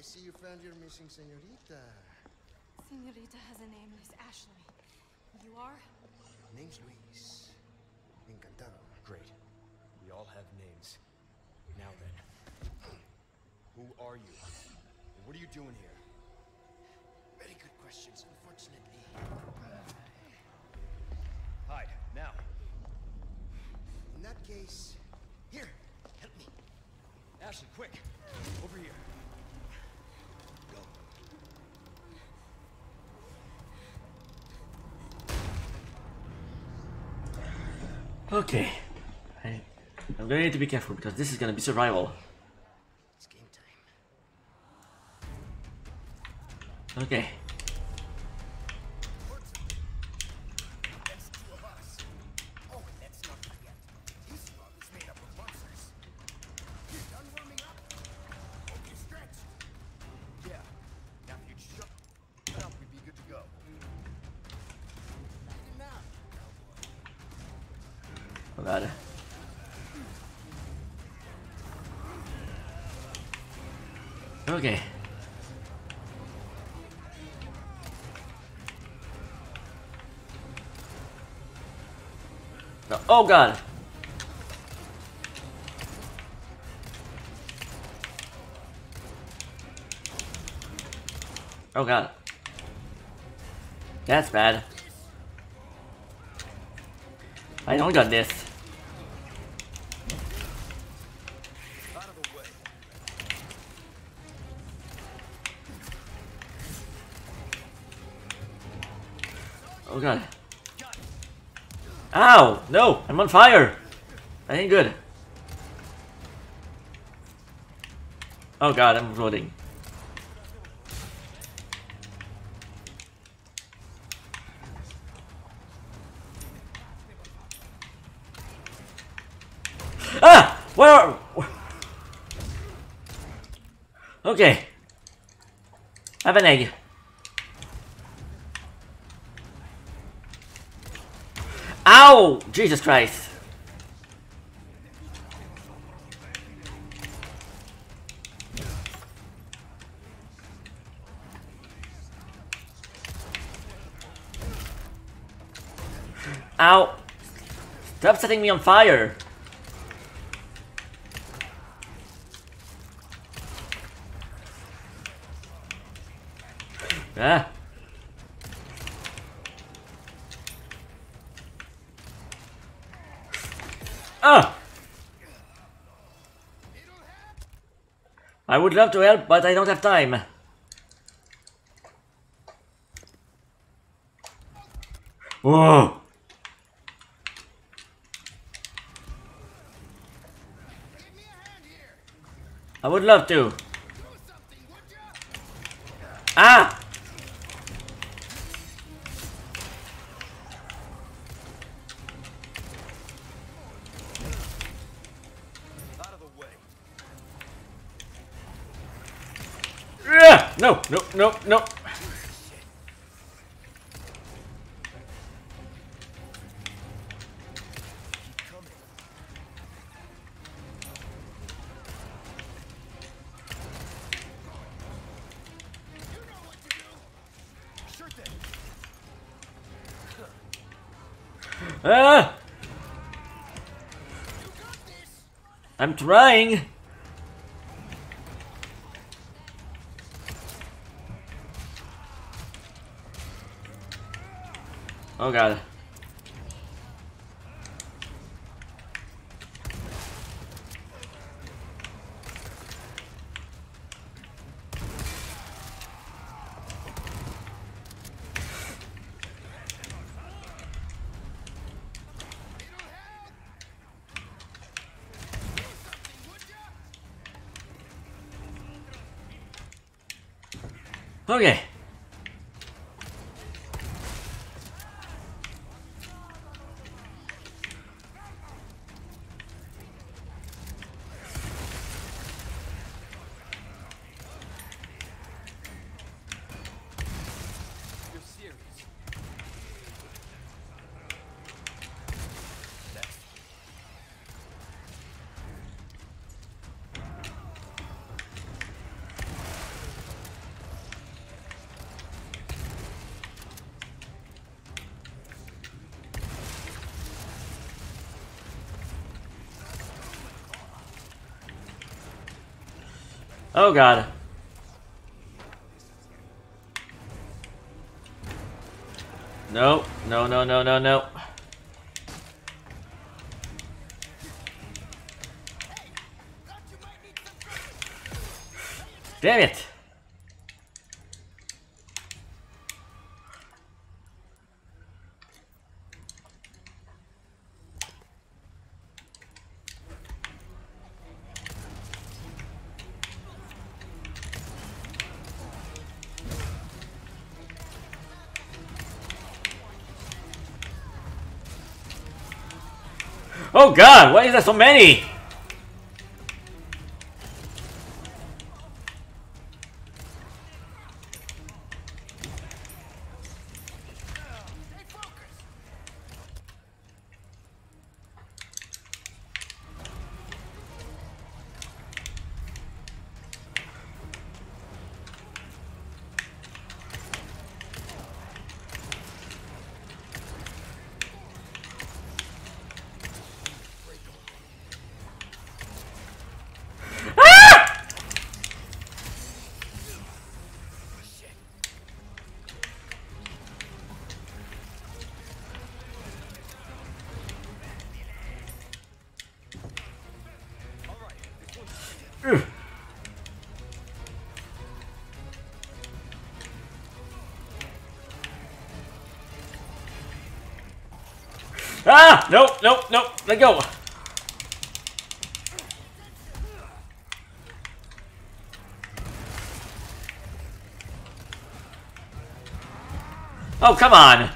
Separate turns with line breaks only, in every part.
see you found your missing señorita.
Señorita has a name, Miss Ashley. You are?
Name's Luis. Encantado.
Great. We all have names. Now then, who are you? What are you doing here?
Very good questions, unfortunately.
Hide, now.
In that case, here, help me.
Ashley, quick! Over here.
Go.
Okay. I'm going to need to be careful because this is going to be survival.
It's game time.
Okay.
That's two of us. Oh, and let's not forget, this rug is made up of monsters. You done warming up? Hope you stretched.
Yeah. Now if you'd shut up, we'd be good to go.
Light him up, cowboy.
Oh god. Okay. No. Oh god. Oh god. That's bad. I don't got this.
Out of the way.
Oh god. Ow! No! I'm on fire! That ain't good. Oh god, I'm floating. Ah! Where are... Okay. Have an egg. Ow! Jesus Christ. Ow! Stop setting me on fire! Ah! Ah! I would love to help, but I don't have time. Whoa! I would love to. Ah!
Out of the way.
No, no, no, no. Ah! I'm trying. Oh god. Okay.
You're serious.
Oh god. No, no, no, no, no, no. Damn it! Oh god, why is there so many? Ah! Nope, nope, nope. Let go. Oh, come on.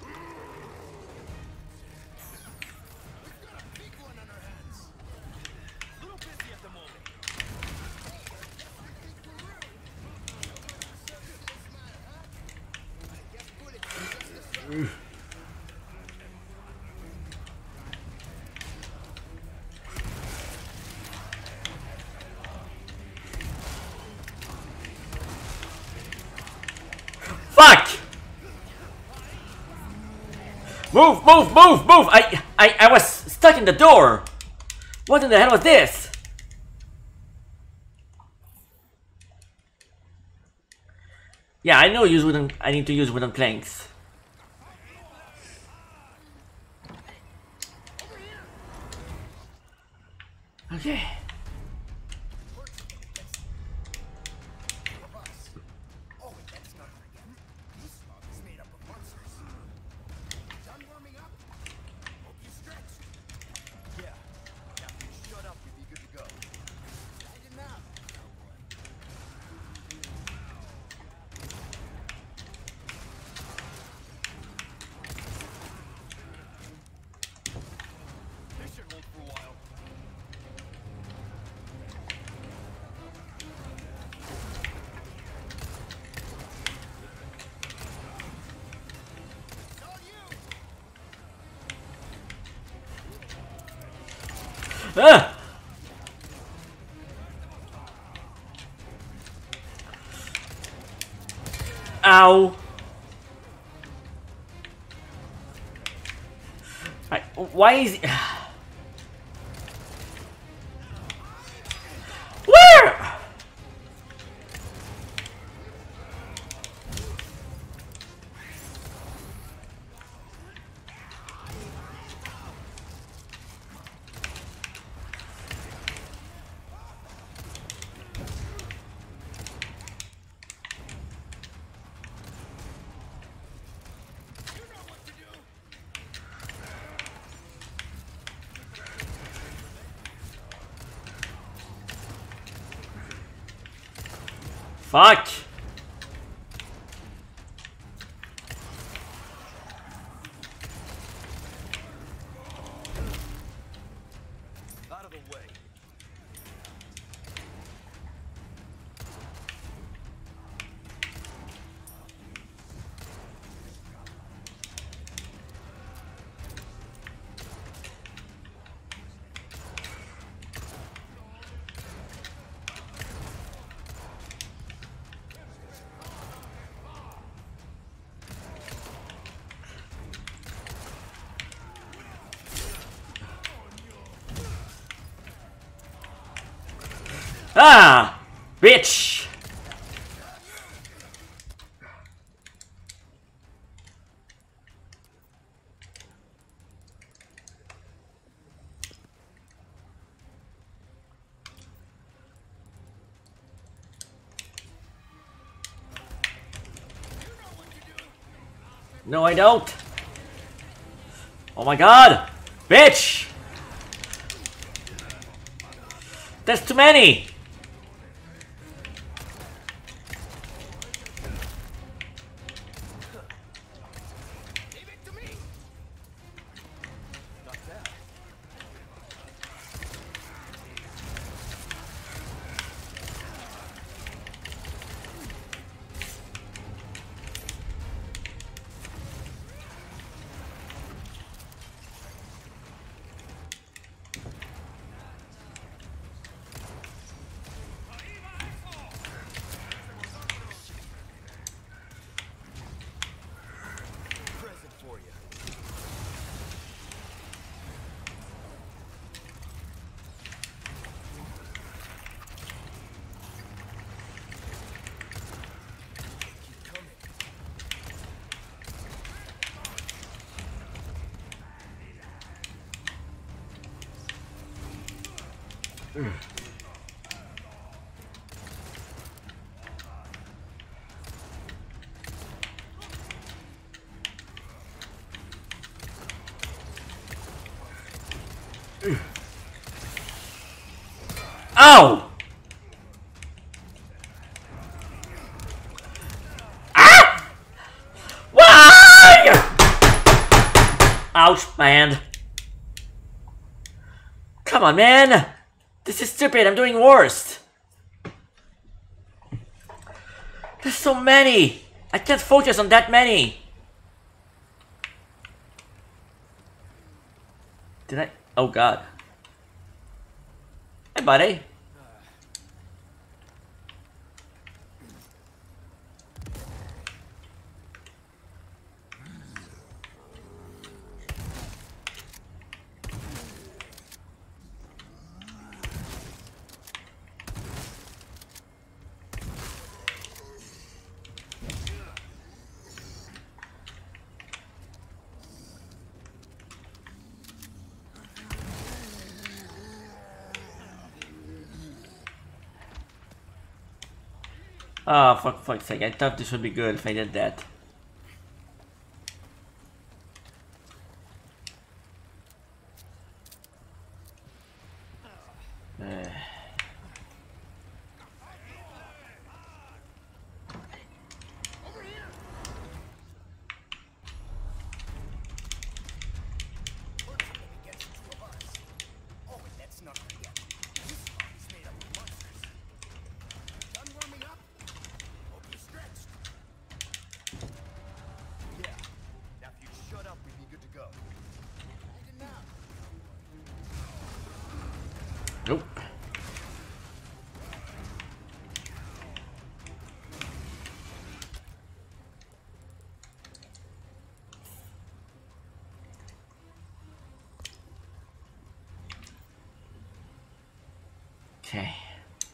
Fuck! Move, move, move, move! I was stuck in the door! What in the hell was this? Yeah, I know I need to use wooden planks. Okay.
Oh, and let's not forget, this log is made up of monsters. Done warming up? Hope you stretched.
Yeah. After you shut up, you'll be good to go.
Light him out, cowboy.
This should hold for a while.
It's all you!
Ah! Ow! Why is he... Where? Fuck!
Out of the way.
Ah! Bitch! No, I don't. Oh my god! Bitch! There's too many!
Leave it to me.
Not that. Present for you. Keep coming.
Ow! Ah! Why? Ouch, my hand. Come on, man. This is stupid. I'm doing worst. There's so many. I can't focus on that many. Did I? Oh god. Hey, buddy. Oh, for fuck's sake. I thought this would be good if I did that.
Against the two of us. Oh, and let's not forget, this spot is made up of monsters. Done warming up? Hope you're stretched.
Yeah. Now if you shut up, we'd be good to go.
Take a nap.
Nope. Okay.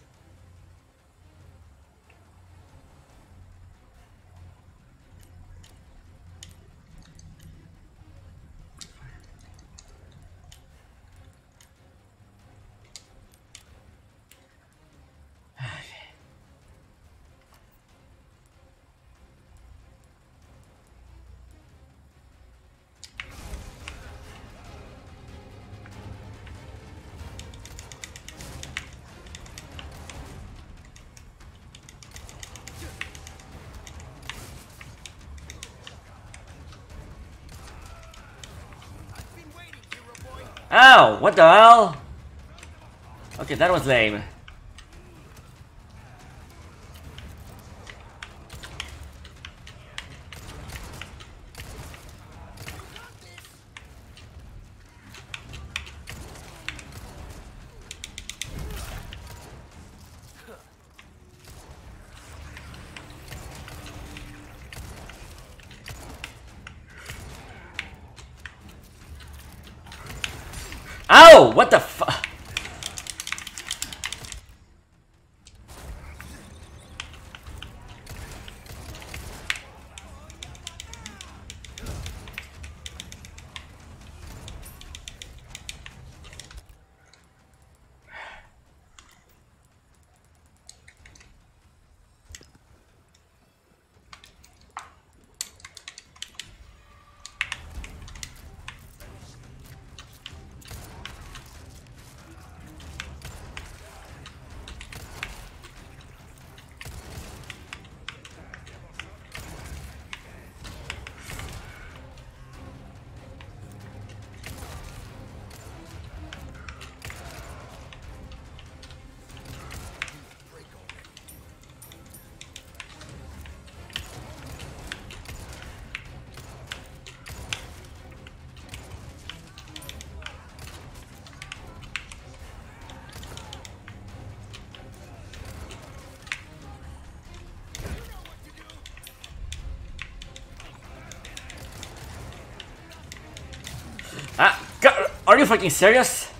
I've been waiting, hero boy.
Ow! What the hell? Okay, that was lame. Ow! What the fu- Are you fucking serious?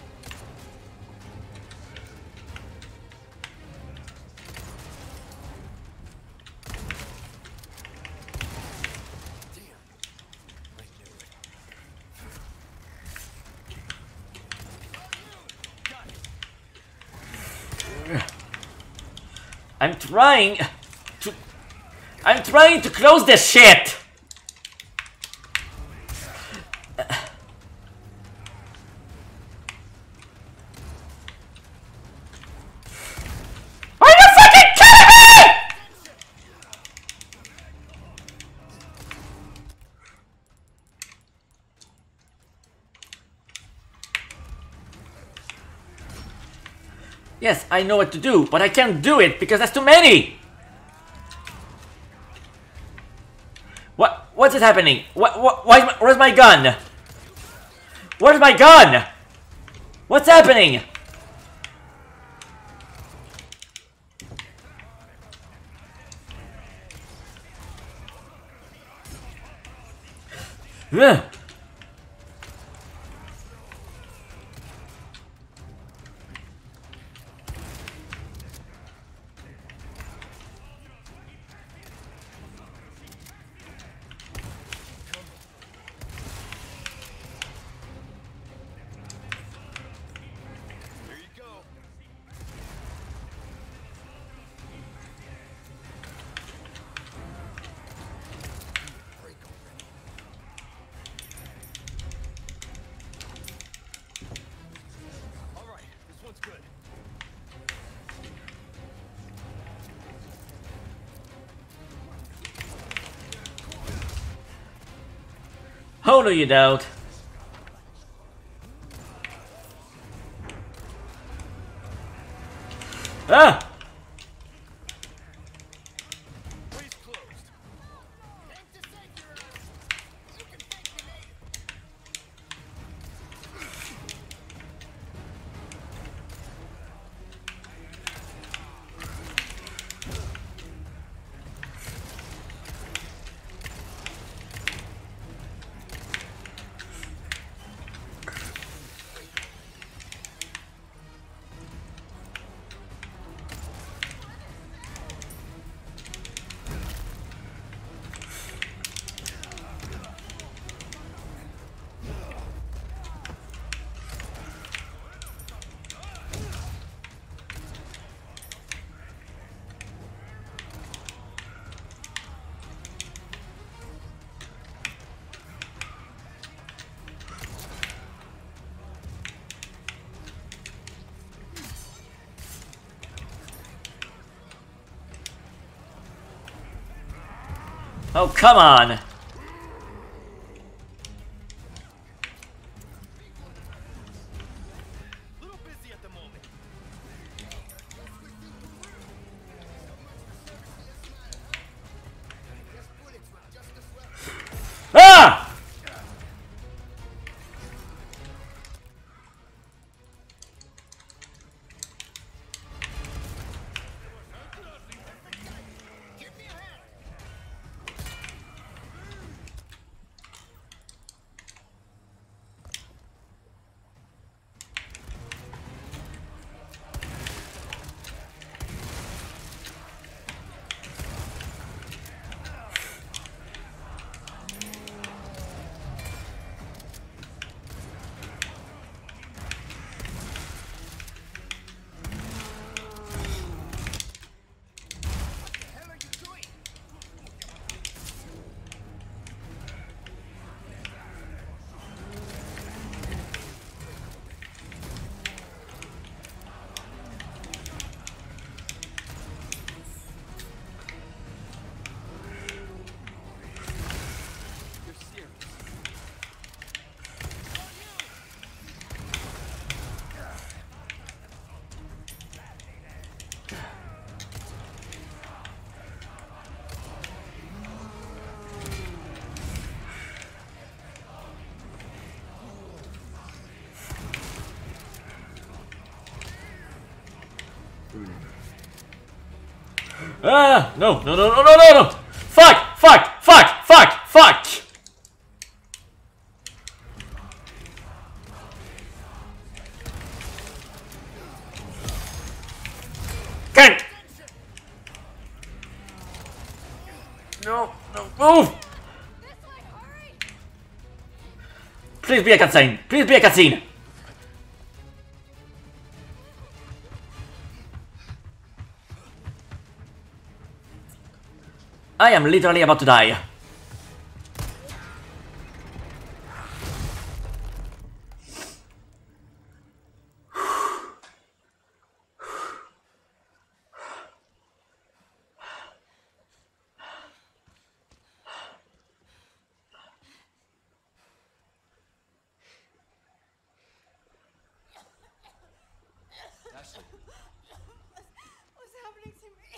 I'm trying to close this shit! Are you fucking kidding me?! Yes, I know what to do, but I can't do it because that's too many! What's it happening? Where's my gun? Where's my gun? What's happening? Ugh. Oh no, you don't. Ah! Oh, come on! Ah! Ah! No, no, no, no, no, no, no! Fuck! Fuck! Fuck! Fuck! Fuck! Move!
This way, hurry!
Please be a cutscene. Please be a cutscene. I am literally about to die.
Ashley,
What's happening to me?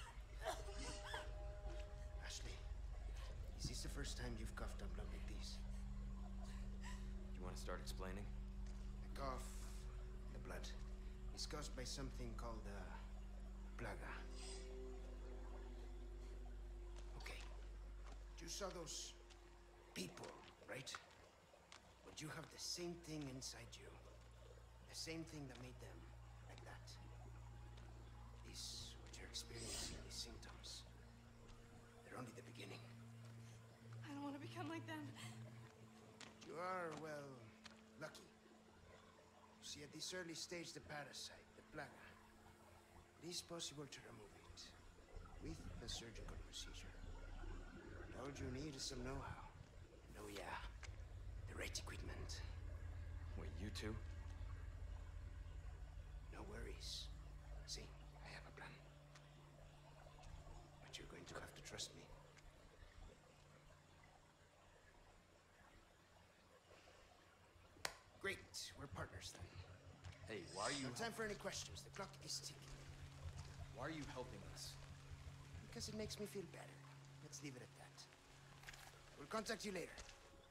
Ashley, is this the first time you've coughed up blood like this?
you want to start explaining?
The cough, the blood, is caused by something called plaga. Okay, you saw those people, right? But you have the same thing inside you. The same thing that made them like that. This, what you're experiencing, these symptoms, they're only the beginning.
I don't want to become like them.
You are, well, lucky. You see, at this early stage, the parasite, the plaga, it is possible to remove it with a surgical procedure. All you need is some know-how. Oh yeah, the right equipment.
Wait, you two?
No worries. See, I have a plan. But you're going to have to trust me. Great, we're partners then.
Hey, why are you...
No time for any questions. The clock is ticking.
Why are you helping us?
Because it makes me feel better. Let's leave it at that. We'll contact you later.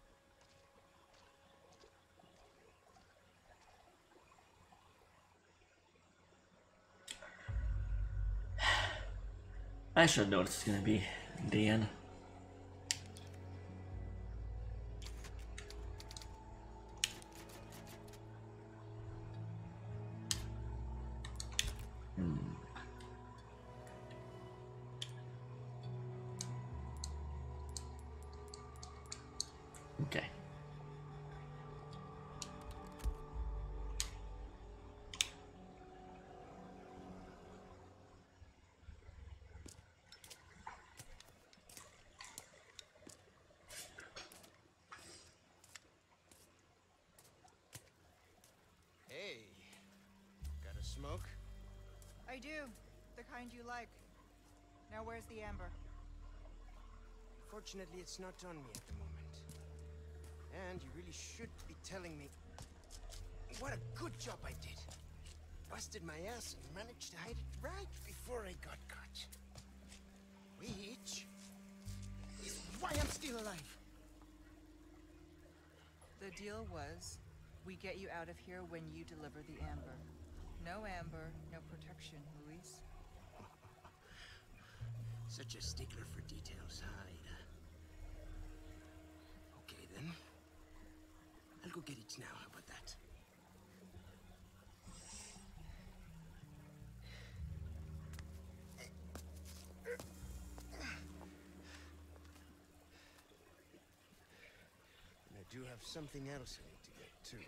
I should know this is gonna be the end. Okay.
Hey, got a smoke?
I do. The kind you like. Now where's the amber?
Fortunately, it's not on me at the moment. And you really should be telling me what a good job I did. Busted my ass and managed to hide it right before I got caught. Which is why I'm still alive.
The deal was, we get you out of here when you deliver the amber. No amber, no protection, Luis.
Such a stickler for details, huh, Ada? Okay, then. I'll go get it now. How about that? And I do have something else I need to get, too.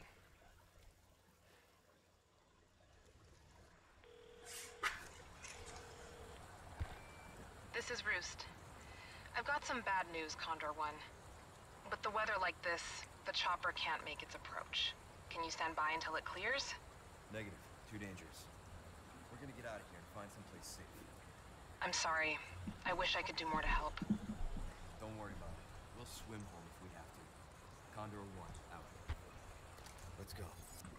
This is Roost. I've got some bad news, Condor One. With the weather like this, the chopper can't make its approach. Can you stand by until it clears?
Negative. Too dangerous. We're gonna get out of here and find someplace safe.
I'm sorry. I wish I could do more to help.
Don't worry about it. We'll swim home if we have to. Condor 1, out. Let's go.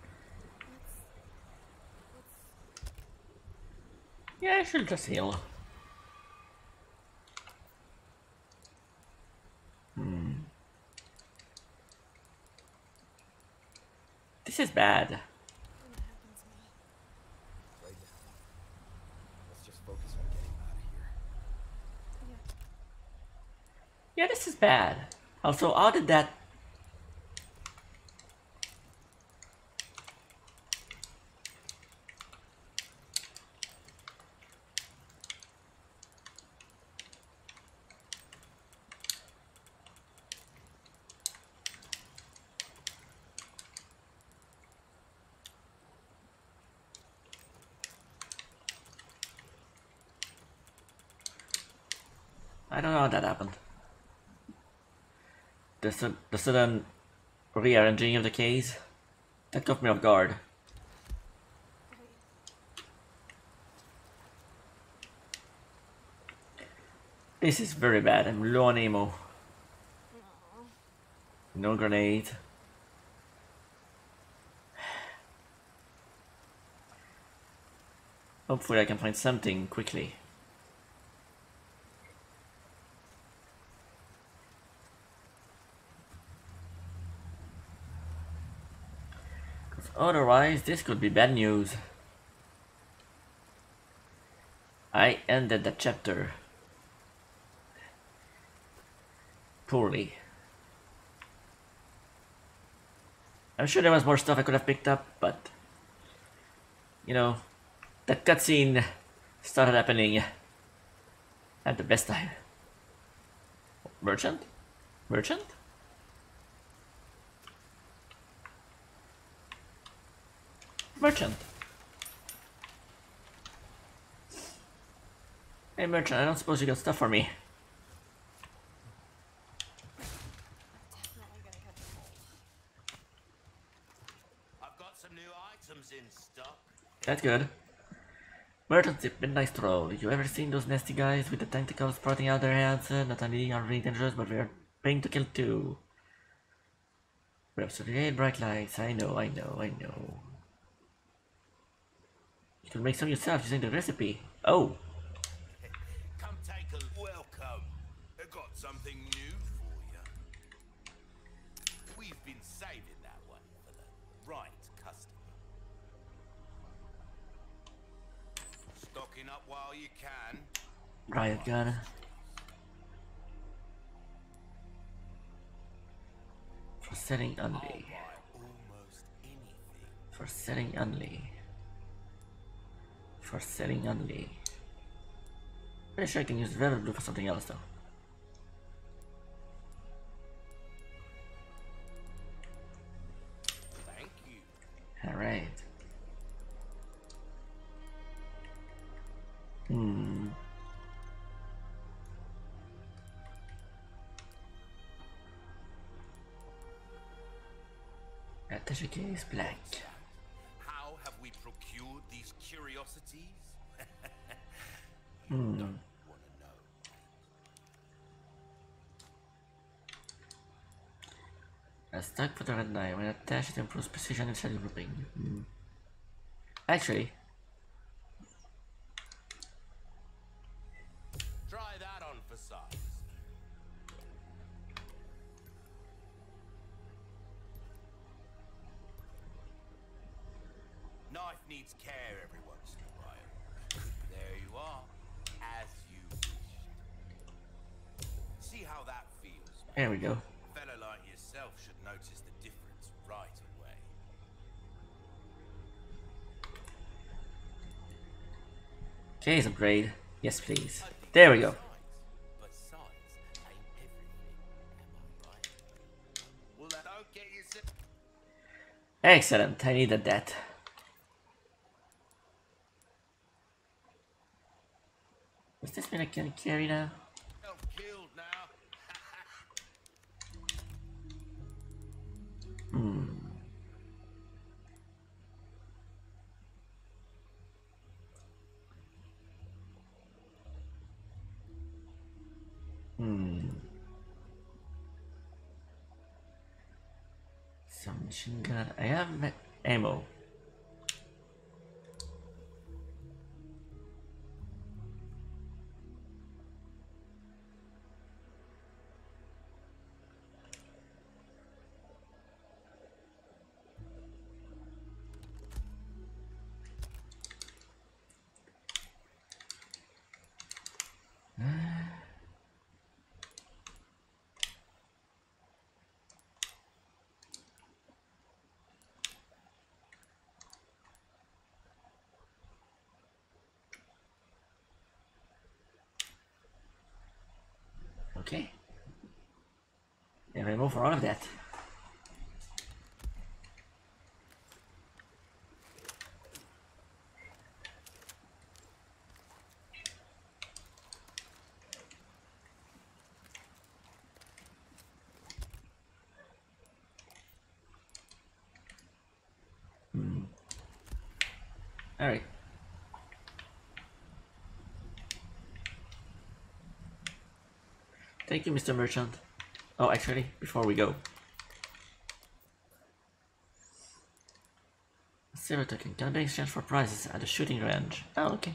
Yeah, I should just heal. This is bad.
Right now. Let's just focus on getting out of here.
Yeah, this is bad. Also, how did that... I don't know how that happened. The sudden rearranging of the case, that caught me off guard. This is very bad. I'm low on ammo. No grenade. Hopefully I can find something quickly. Otherwise, this could be bad news. I ended the chapter poorly. I'm sure there was more stuff I could have picked up, but you know, that cutscene started happening at the best time. Merchant? Merchant? Merchant. Hey merchant, I don't suppose you got stuff for me.
Definitely gonna catch a cold.
I've got some new items in stock.
That's good. Merchant tip, midnight stroll. You ever seen those nasty guys with the tentacles sprouting out their heads? Not only are really dangerous, but we're paying to kill too. We're absolutely bright lights. I know. You can make some yourself using the recipe. Oh.
Come take a welcome. I got something new for you. We've been saving that one for the right customer. Stocking up while you can.
Riot gun. For setting
I'll
only.
buy almost anything.
For setting only. For setting only. Pretty sure I can use Velvet Blue for something else though.
Thank you.
Alright. Attaché case black.
How have we procured these curiosities? You don't want to know.
A stock for the red knife. When attached, it improves precision and shadow grouping. Actually,
Try that on for size. Knife needs care every once in a while. There you are, as you wished. See how that feels.
there we go.
A fellow like yourself should notice the difference right away.
Case upgrade. Yes, please. There we go.
But size ain't everything, am I right? Well, that don't get you set.
Excellent. I needed that. Does this mean I can carry now?
Killed now.
Some machine gun. I have ammo. Okay. And I move for all of that. Alright. Thank you, Mr. Merchant. Oh, actually, before we go. Silver token can be exchanged for prizes at the shooting range. Oh, okay.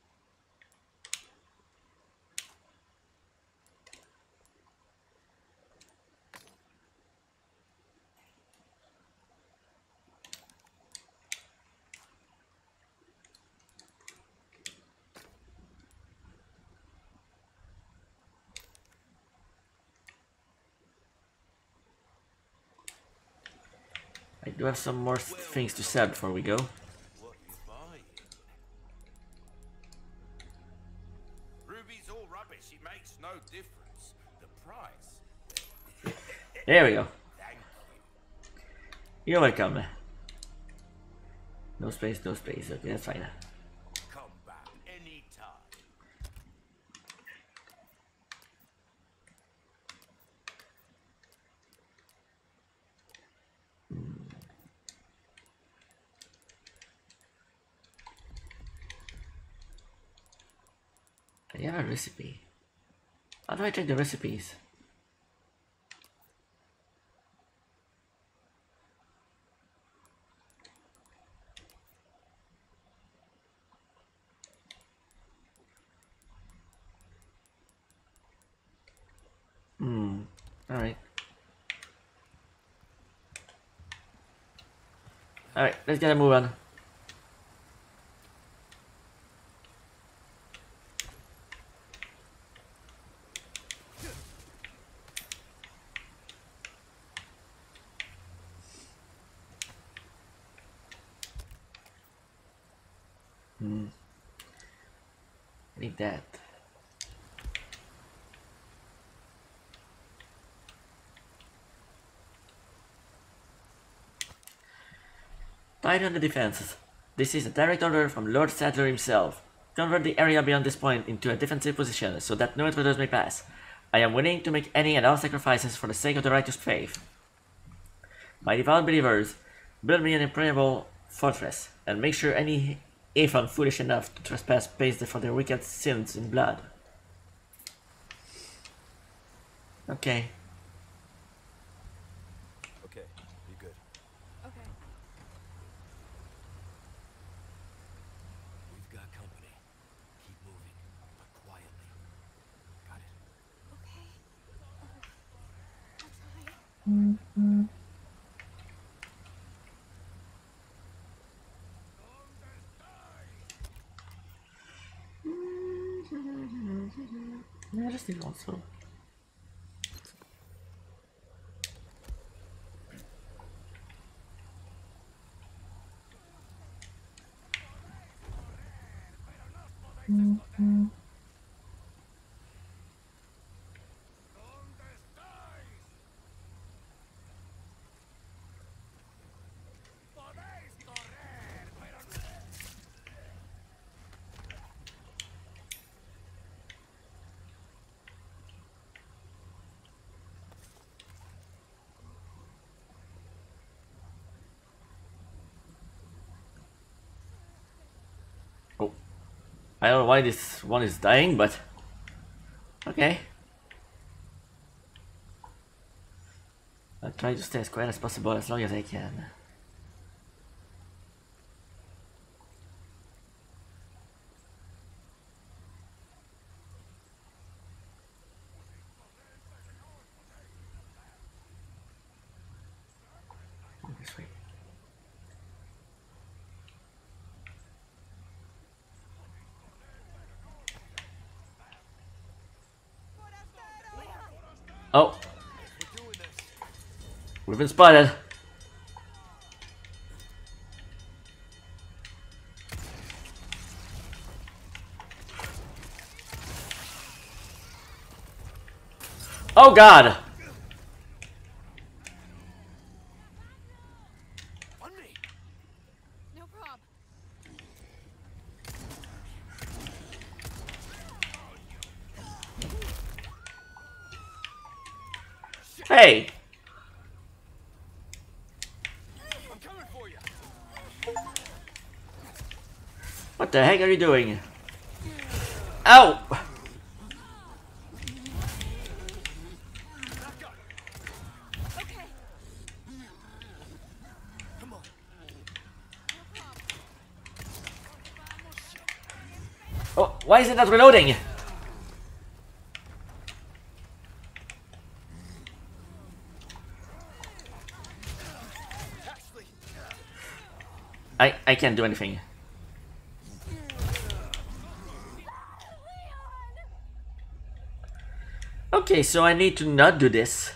I do have some more things to sell before we go.
What you buying? Ruby's all rubbish. It makes no difference. The price.
There we go.
Thank you.
You're welcome. No space, no space. Okay, that's fine.
Come back anytime.
I have a recipe. How do I check the recipes? Alright. Alright, let's get a move on. I need that. Tighten the defenses. This is a direct order from Lord Sadler himself. Convert the area beyond this point into a defensive position so that no intruders may pass. I am willing to make any and all sacrifices for the sake of the righteous faith. My devout believers, build me an impregnable fortress, and make sure any Aphon foolish enough to trespass pays for their wicked sins in blood. Okay.
Okay, you good?
Okay.
We've got company. Keep moving, but quietly. Got it?
Okay. I'll try.
Yeah, just need one so. Oh. I don't know why this one is dying, but okay. I'll try to stay as quiet as possible as long as I can. This way. Oh, we've been spotted. Oh God!
On me.
No prob.
Hey!
I'm coming for you.
What the heck are you doing? Ow! Oh, why is it not reloading? I can't do anything. Okay, so I need to not do this.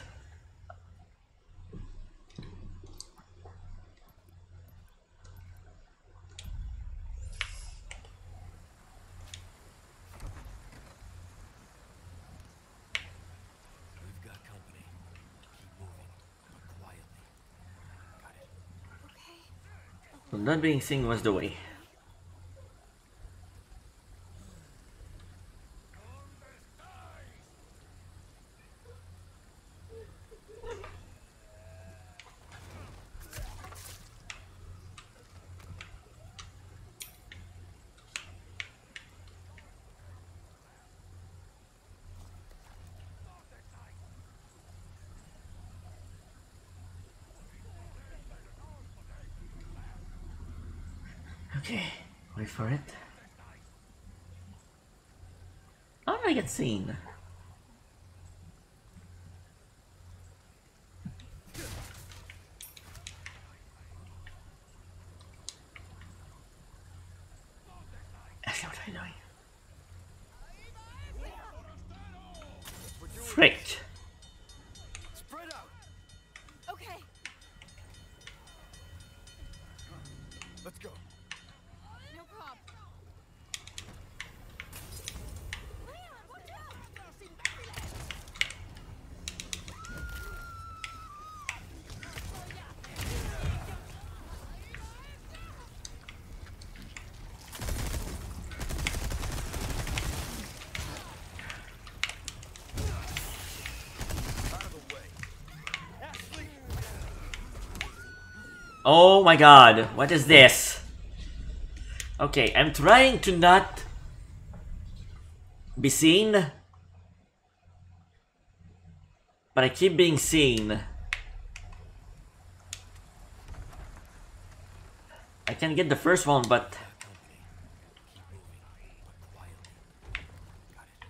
We've got company. Keep moving, but quietly. Got it.
So not being seen was the way. Okay, wait for it. How did I get seen? Ashley, what are you doing? Frick.
Spread out.
Okay.
Let's go.
No problem.
Out of the way. Ashley.
Oh my god, what is this? Okay, I'm trying to not be seen, but I keep being seen. I can get the first one, but
Company. Keep moving, but quietly. Got it.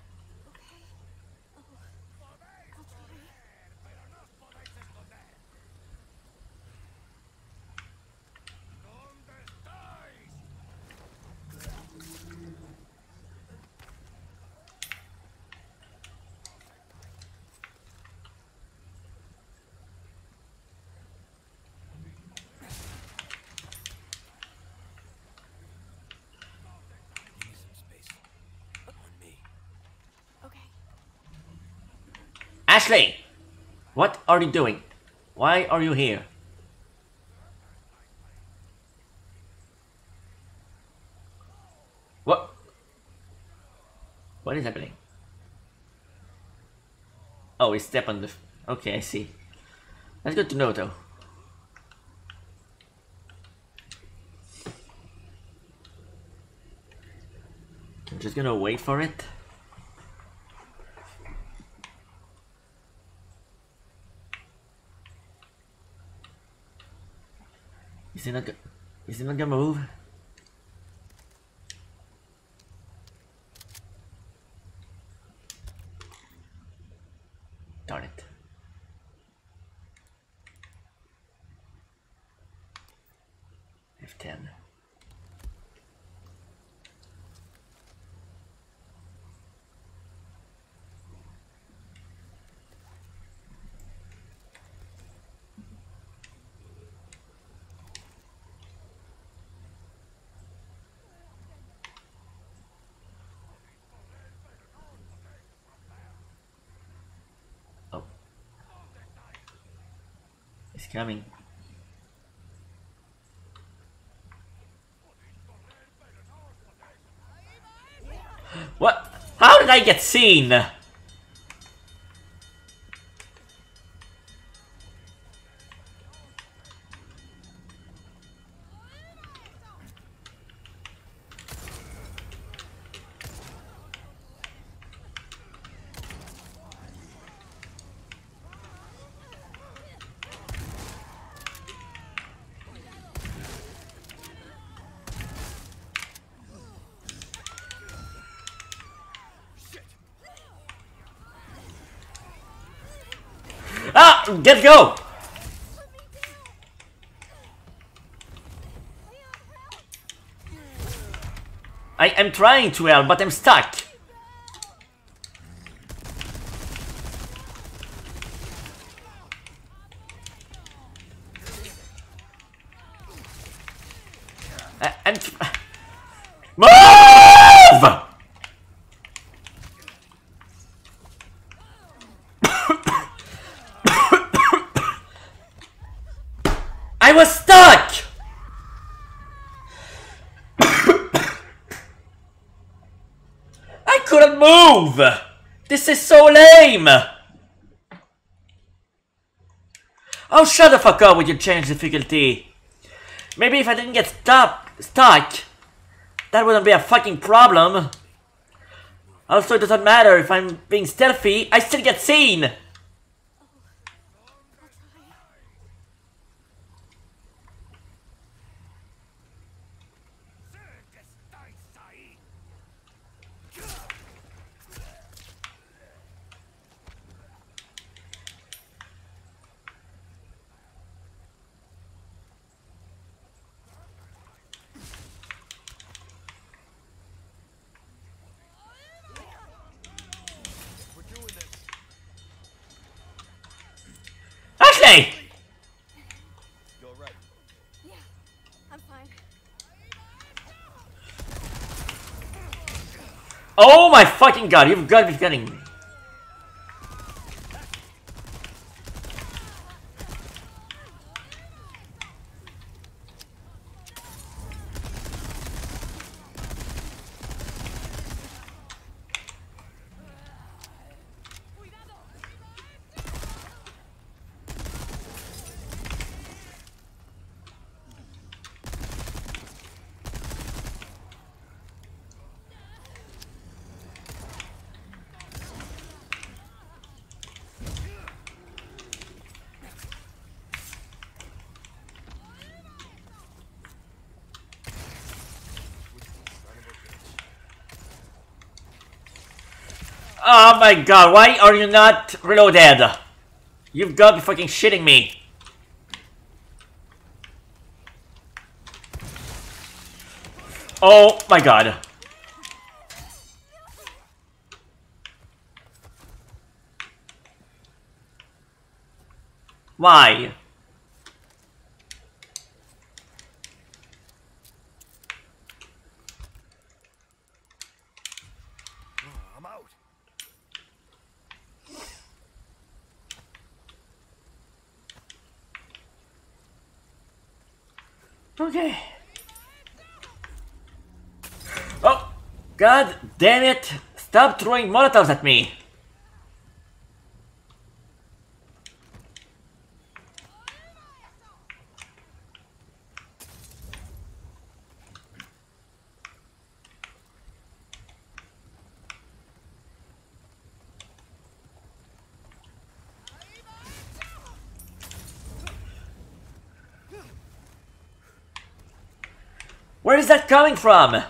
Give me some space. On me.
Okay.
Ashley! What are you doing? Why are you here? What? What is happening? Oh, we step on the... Okay, I see. That's good to know, though. I'm just gonna wait for it. Is he not gonna move? Darn it. F10. Oh. He's coming. What? How did I get seen? Get go! I am trying to help, but I'm stuck. I'm move! I was stuck! I couldn't move! This is so lame! Oh, shut the fuck up with your change difficulty. Maybe if I didn't get stuck, that wouldn't be a fucking problem. Also, it doesn't matter if I'm being stealthy, I still get seen! Ashley!
You all right?
Yeah, I'm fine.
Oh my fucking god, you've got to be kidding me. Oh my god, why are you not reloaded? You've got to be fucking shitting me. Oh my god. Why?
I'm out.
Okay. Oh, god damn it! Stop throwing molotovs at me! Where is that coming from?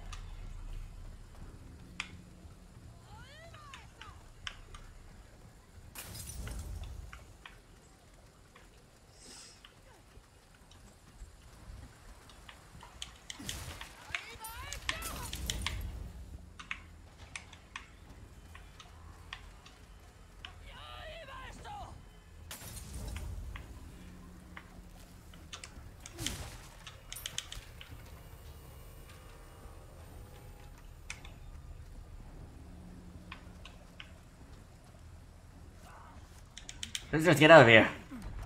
Let's just get out of here.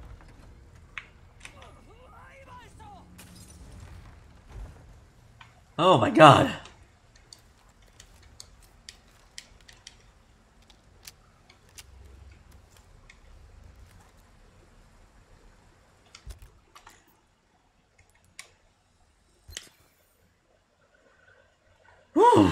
Oh my god. Whew.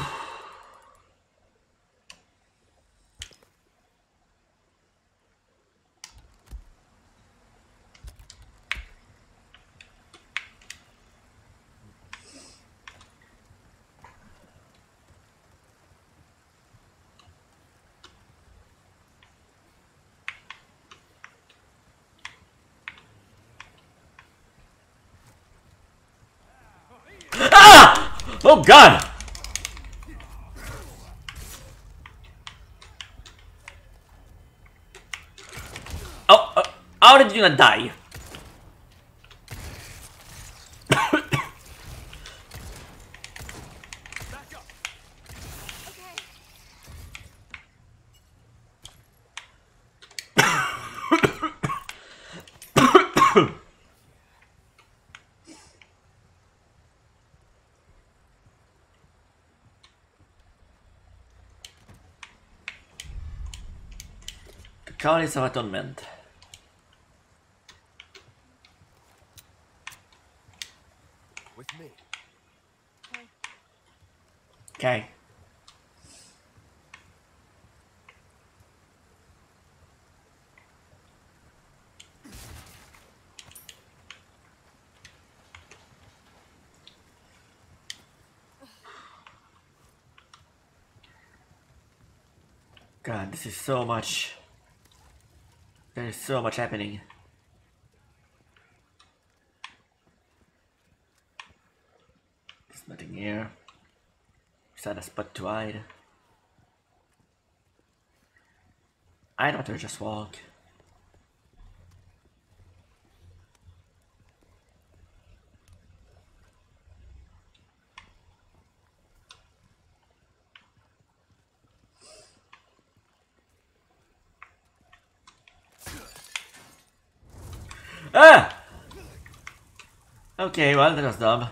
Oh god! Oh, how did you not die? The Calice of Atonement.
With me.
Okay. God, this is so much. There is so much happening. There's nothing here. Besides a spot to hide. I'd rather just walk. Ah! Okay, well, that was dumb.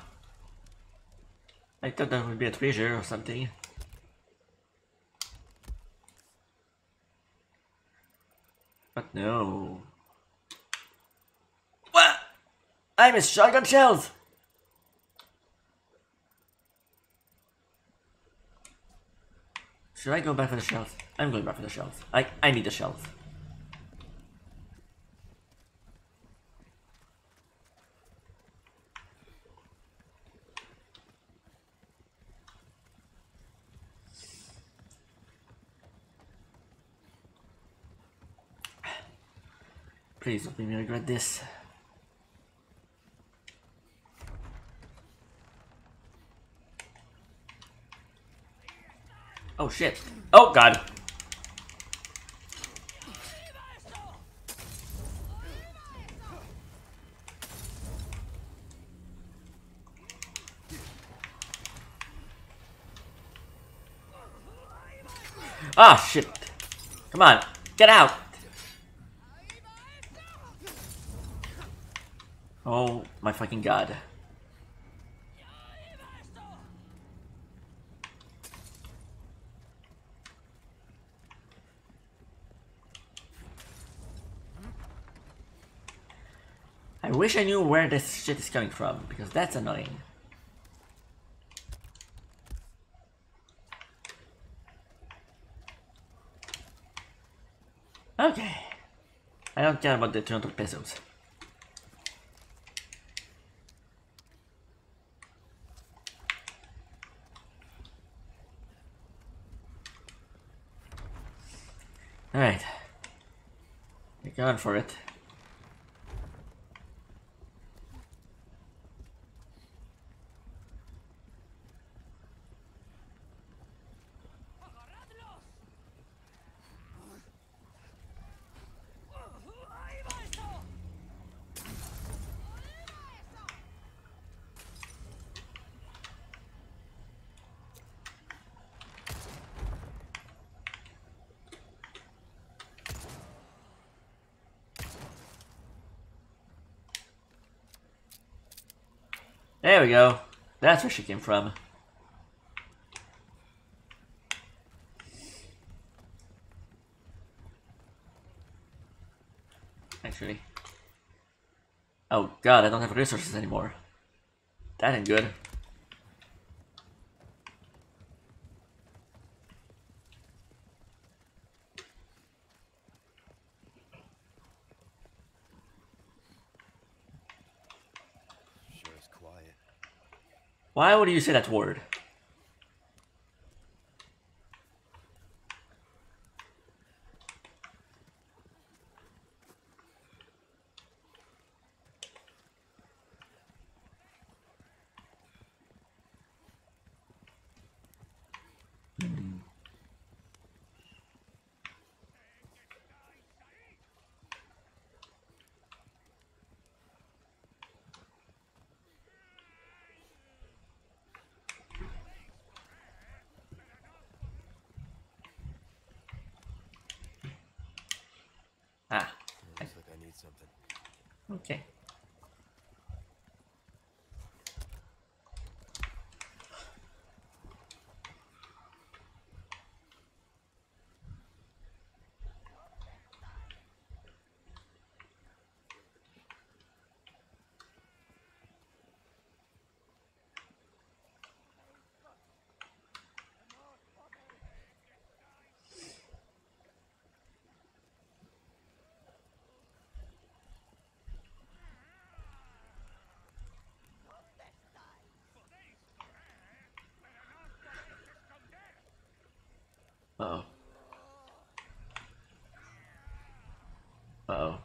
I thought that would be a treasure or something. But no. What? I missed shotgun shells! Should I go back for the shells? I'm going back for the shells. I need the shells. Please don't make me regret this. Oh shit. Oh god. Ah shit. Come on. Get out. Oh my fucking god. I wish I knew where this shit is coming from, because that's annoying. Okay. I don't care about the 200 pesos. Alright. We're going for it. There we go. That's where she came from. Actually. Oh god, I don't have resources anymore. That ain't good.
Sure is quiet.
Why would you say that word? Okay. Uh-oh. Uh-oh.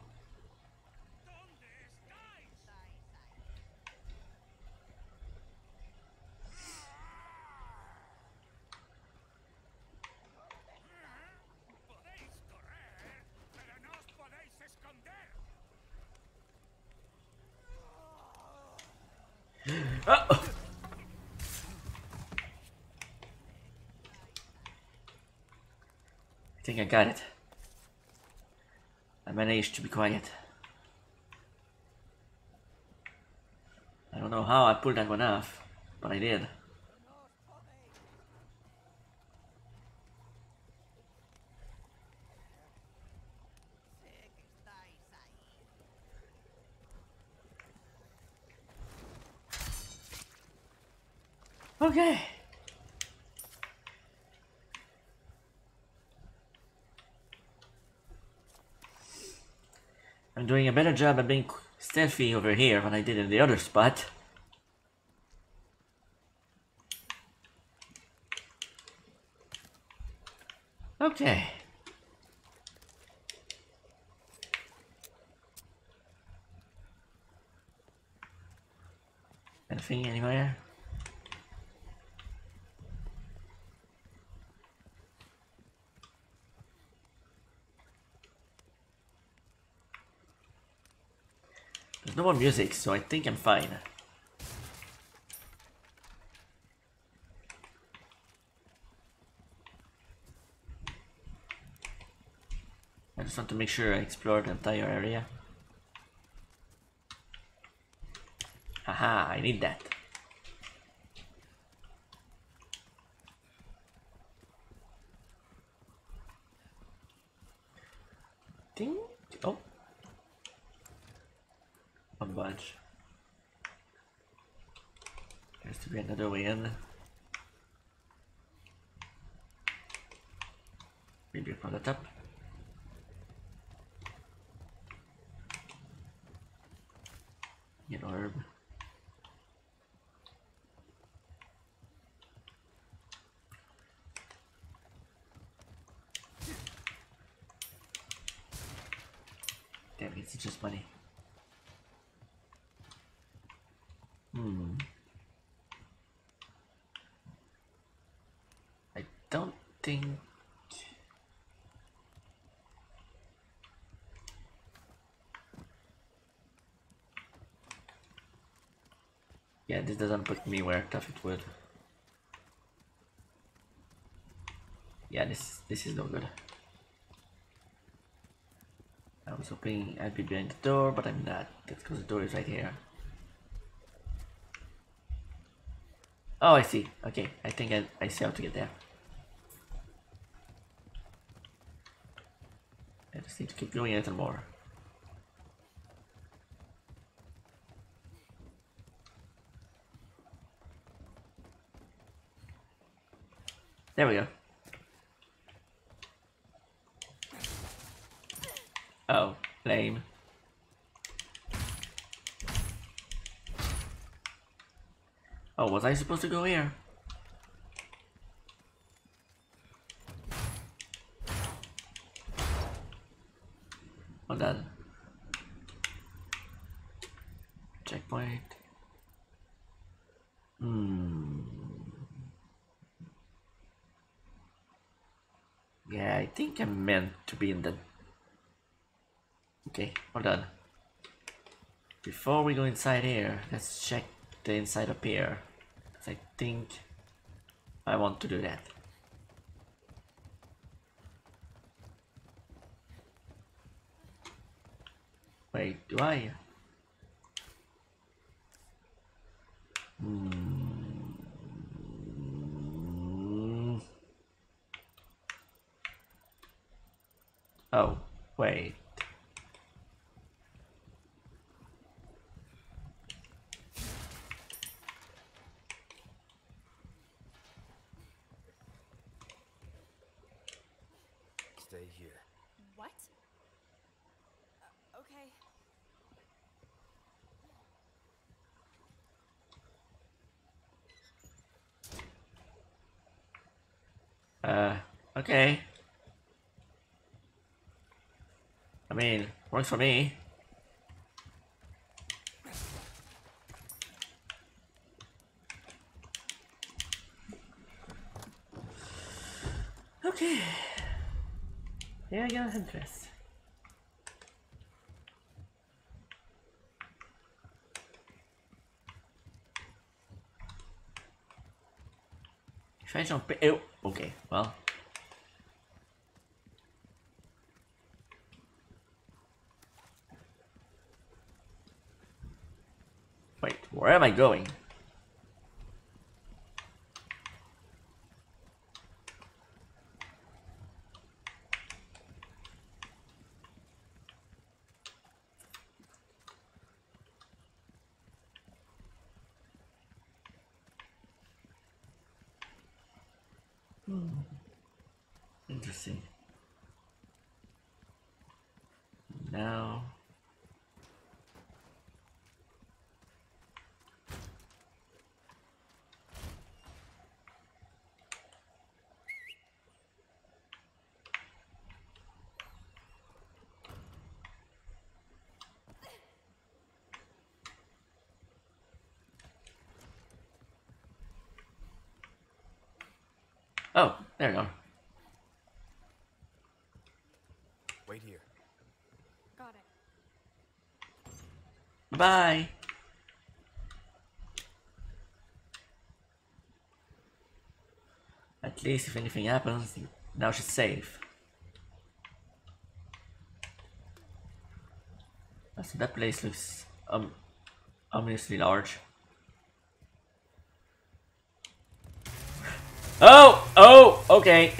Uh-oh. I think I got it. I managed to be quiet. I don't know how I pulled that one off, but I did. Okay. I'm doing a better job at being stealthy over here than I did in the other spot. Okay. Anything anywhere? There's no more music, so I think I'm fine. I just want to make sure I explore the entire area. Haha, I need that. Ding. Oh. A bunch. There's to be another way in. Maybe from the top. Get orb. Damn, it's just money. I don't think. Yeah, this doesn't put me where I thought it would. Yeah, this is no good. I was hoping I'd be behind the door, but I'm not. That's because the door is right here. Oh, I see. Okay, I think I see how to get there. I just need to keep going a little more. There we go. Oh, lame. Oh, was I supposed to go here? Hold on. Checkpoint. Yeah, I think I'm meant to be in the... Okay, hold on. Before we go inside here, let's check the inside up here. 'Cause I think I want to do that. Wait, do I? Oh, wait.
Stay here.
What? Okay.
Okay. I mean, works for me. Okay. Yeah, I got a headdress. If I jump, oh, okay. Well, wait. Where am I going? Interesting. Now. Oh, there we go.
Wait here.
Got it.
Bye. At least if anything happens, now she's safe. So that place looks ominously large. Oh! Oh! Okay.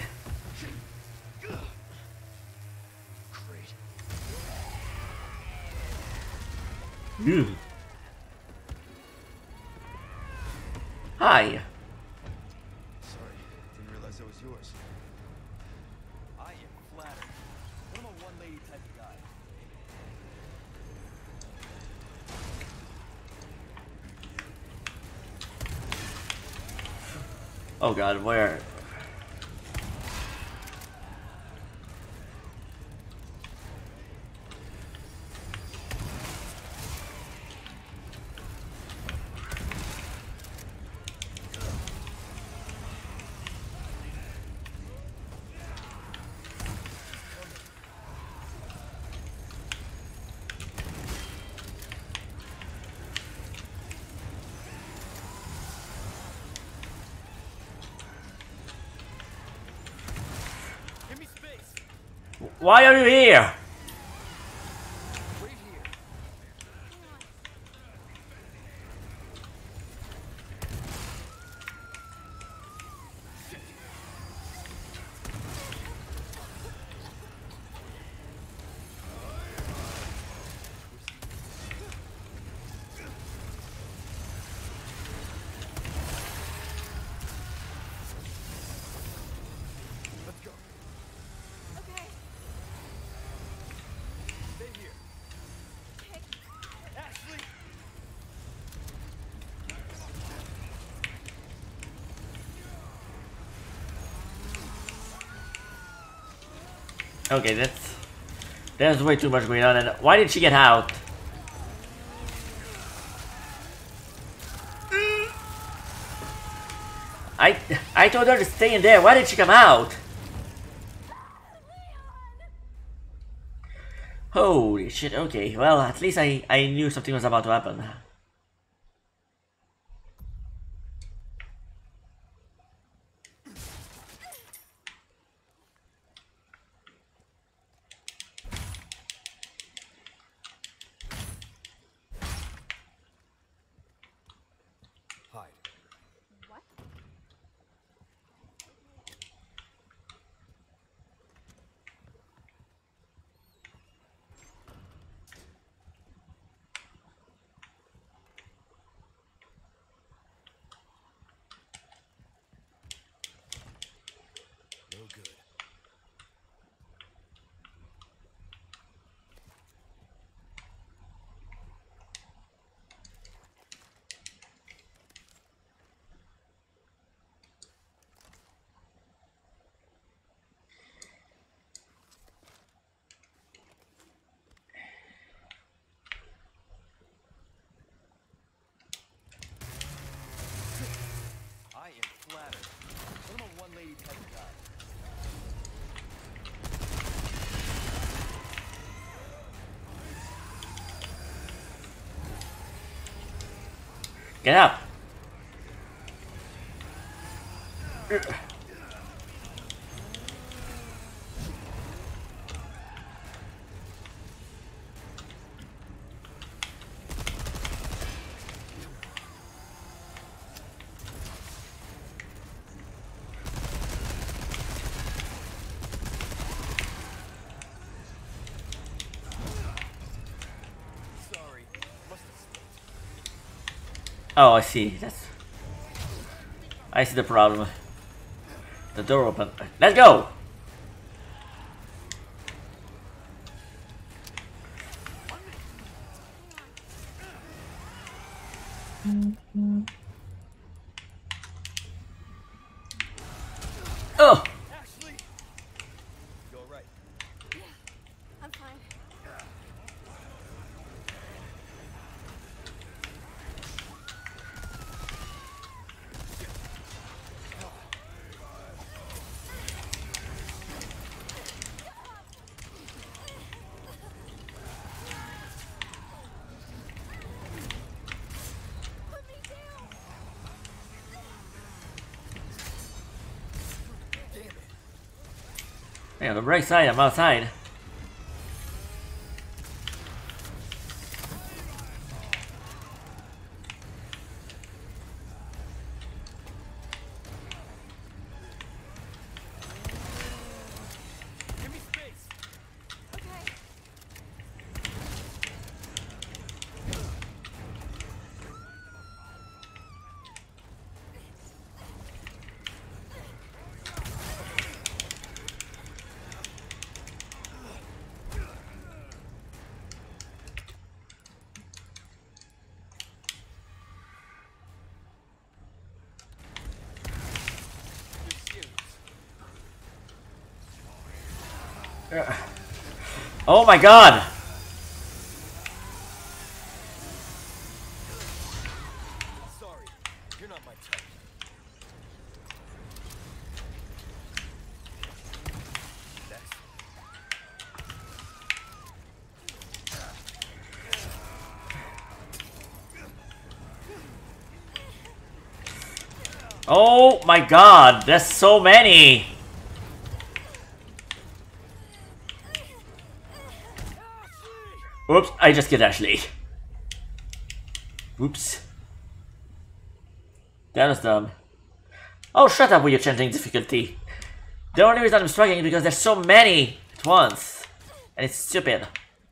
Ew. Hi.
Sorry, didn't realize that was yours. I am flattered. I'm a one-lady type of guy.
Oh god, where?
Give me space.
Why are you here?
Wait here. Let's go.
Okay.
Stay here.
Okay.
Ashley!
Okay, there's way too much going on. And why did she get out? I told her to stay in there. Why did she come out? Holy shit. Okay, well at least I knew something was about to happen.
Hi.
Get up!
Sorry. Must have slipped.
Oh, I see. I see the problem. The door open. Let's go! Oh!
Ashley! You alright?
I'm fine. Put me down.
Damn it.
Hey, on the right side, I'm outside.
Give me space.
Okay.
You're serious.
Oh my god!
Sorry. You're not my type. That's
Oh my god, there's so many! Oops, I just killed Ashley. Oops. That was dumb. Oh, shut up with your changing difficulty. The only reason I'm struggling is because there's so many at once. And it's stupid.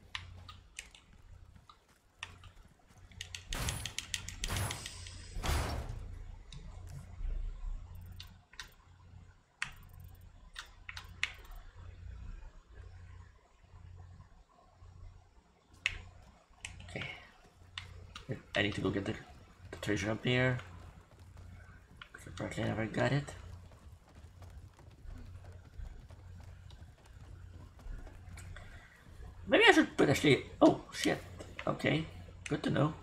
Okay. I need to go get the treasure up here. Because apparently I never got it. Maybe I should put actually. Oh shit. Okay. Good to know.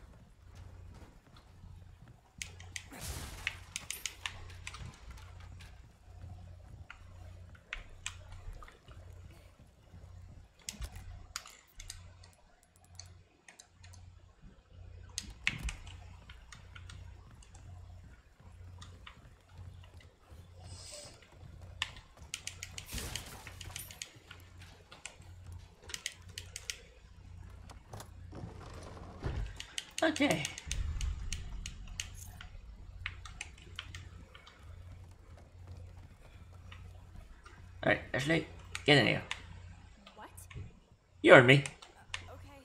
Okay. Alright, Ashley, get in here.
What?
You heard me.
Okay.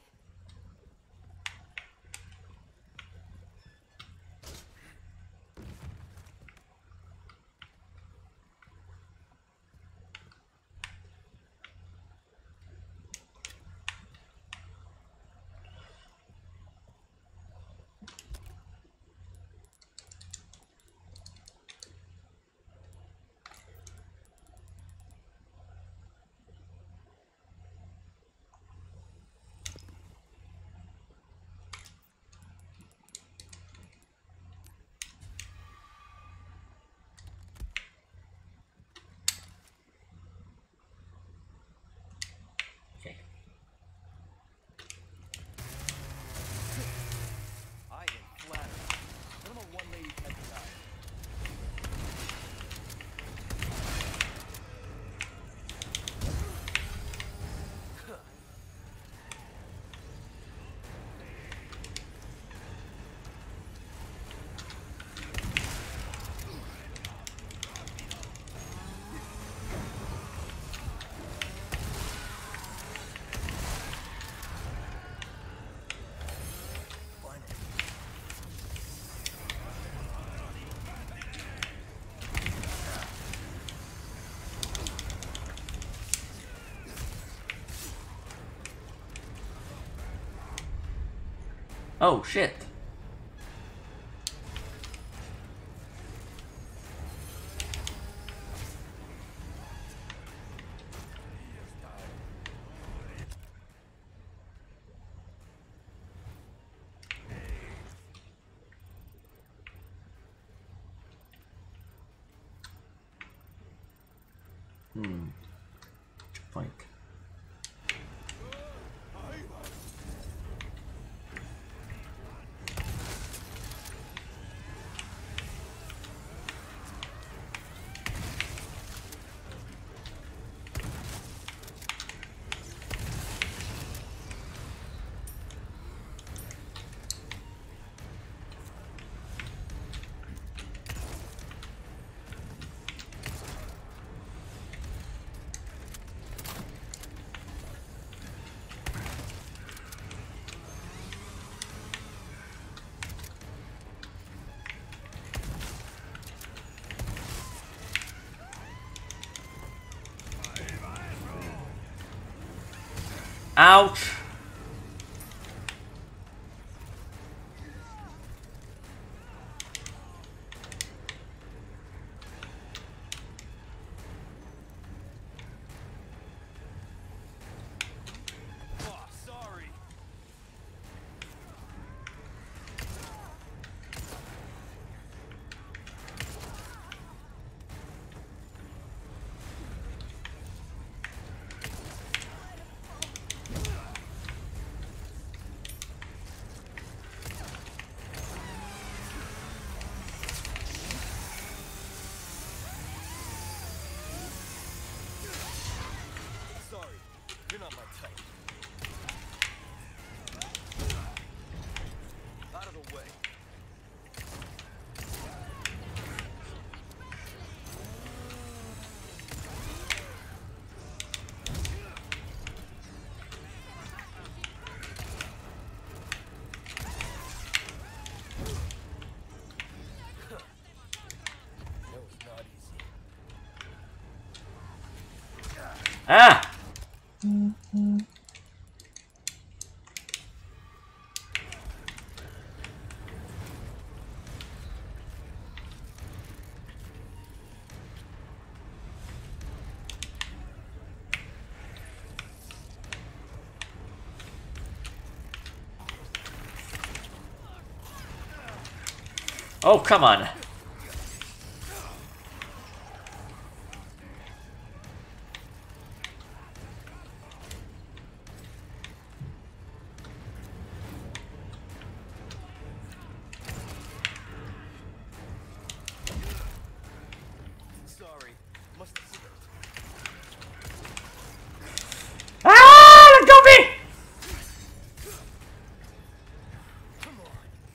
Oh shit. Point. Ouch!
Oh, sorry. Sorry, you're not my type. Out of the way. That was not easy.
Ah! Oh, come on.
Sorry, must have slipped.
Ah! Let go me!
Come on.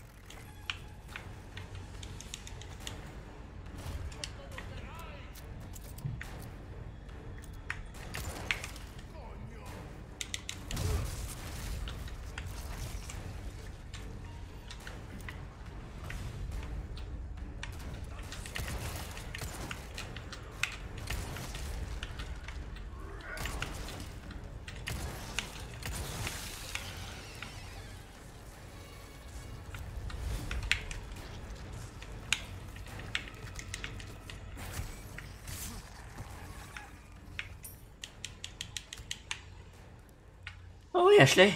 Oh, Ashley.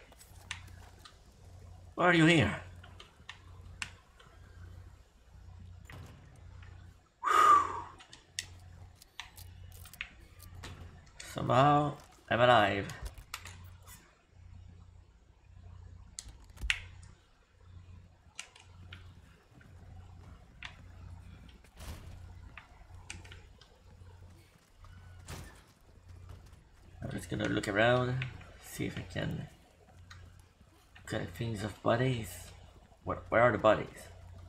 Why are you here? Somehow, I'm alive. I'm just gonna look around, see if I can collect things of bodies. Where are the bodies?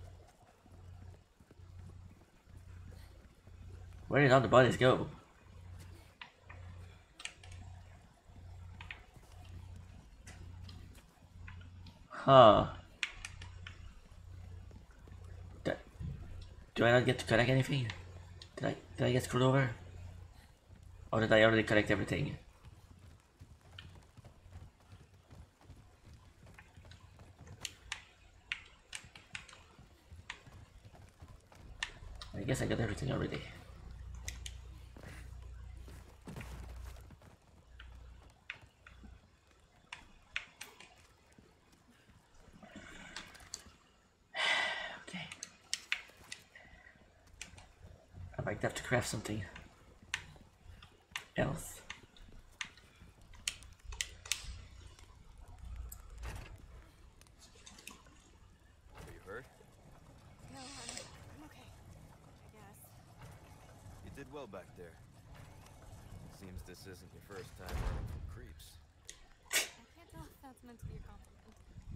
Where did all the bodies go? Huh. Do, do I not get to collect anything? Did I get screwed over? Or did I already collect everything? I guess I got everything already. Okay. I might have to craft something else.
Are you hurt?
No, I'm okay. I guess.
You did well back there. Seems this isn't your first time running from creeps.
I can't tell if that's meant to be a compliment.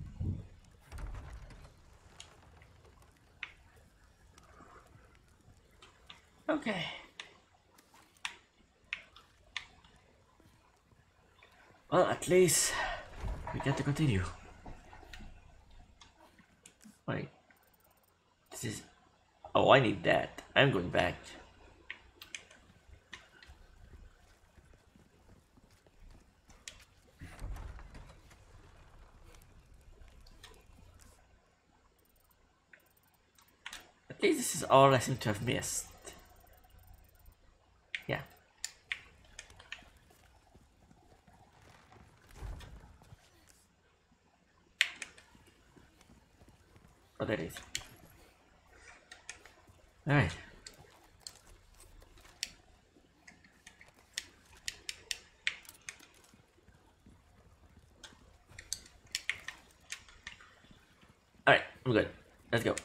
Okay. Well, at least we get to continue. Wait. This is... Oh, I need that. I'm going back. At least this is all I seem to have missed. Yeah. Oh, there it is. Alright. Alright, I'm good. Let's go.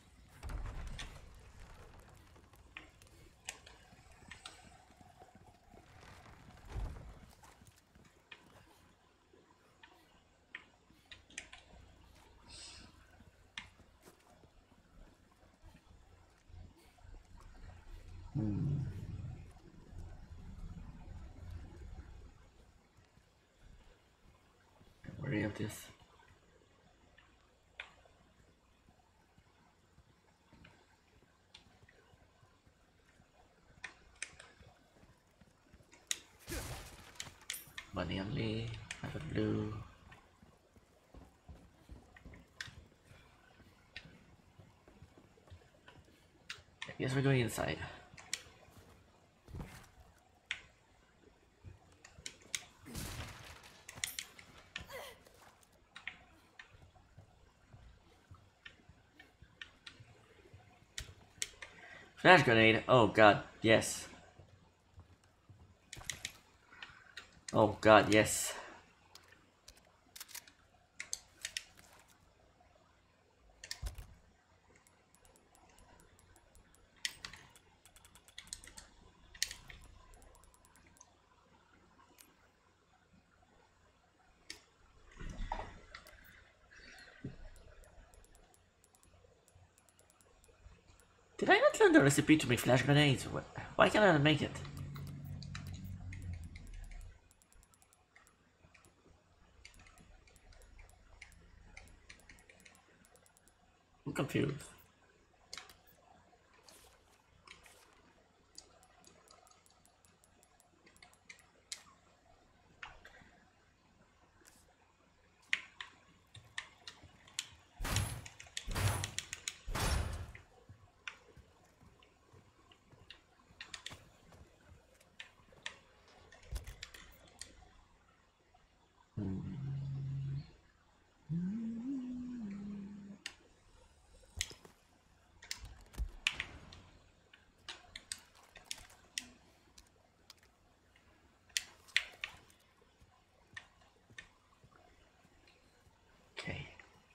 Worry of this. Money only, have a blue. I guess we're going inside. Flash grenade. Oh god, yes. Oh god, yes. Did I not learn the recipe to make flash grenades? Why can't I make it? I'm confused. Okay.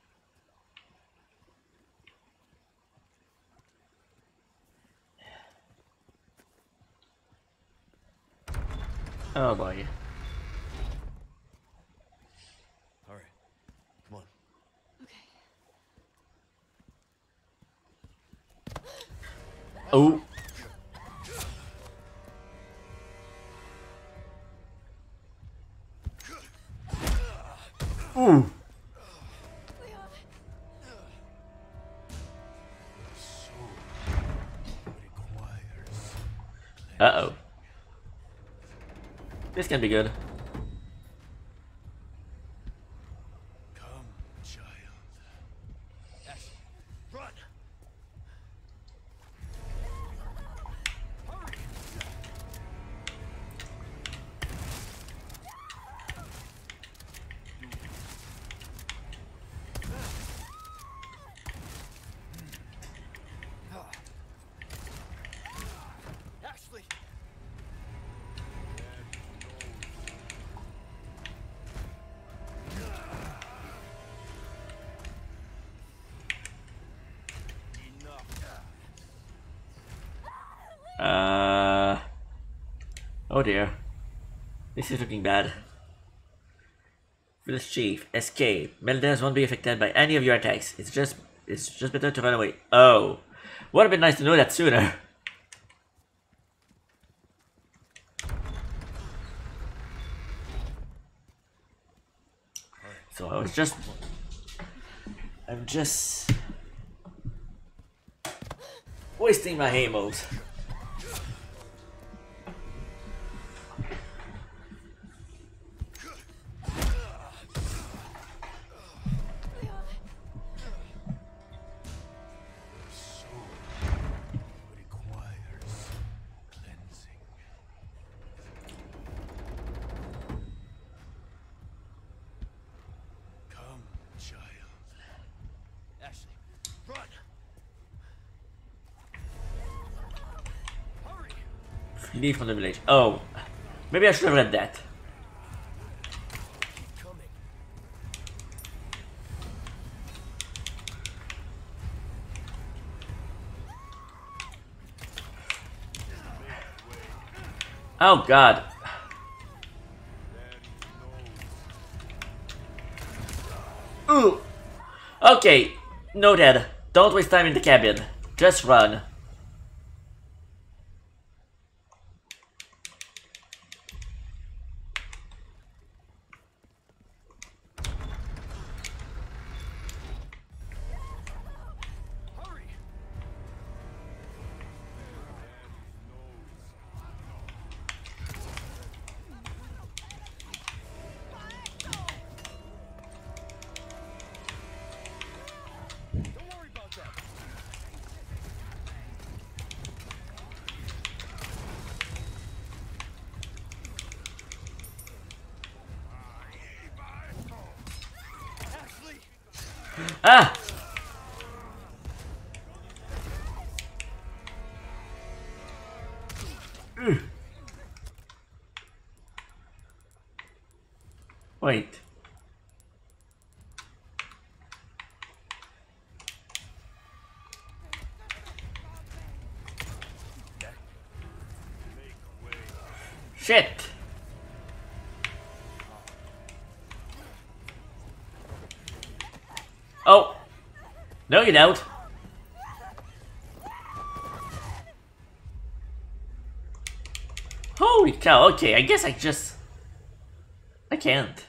Oh boy.
Alright, come on.
Okay.
Oh. Ooh.
Leon.
Uh-oh. This can be good.
Come, child. Ash, run!
Oh dear. This is looking bad. Village Chief, escape. Melderas won't be affected by any of your attacks. It's just better to run away. Oh. Would have been nice to know that sooner. So I'm just wasting my amos. Flee from the village. Oh, maybe I should have read that. Oh God. Ooh. Okay, noted. Don't waste time in the cabin. Just run. Ah! Wait. Shit! Oh! No, you don't. Holy cow, okay, I guess I can't.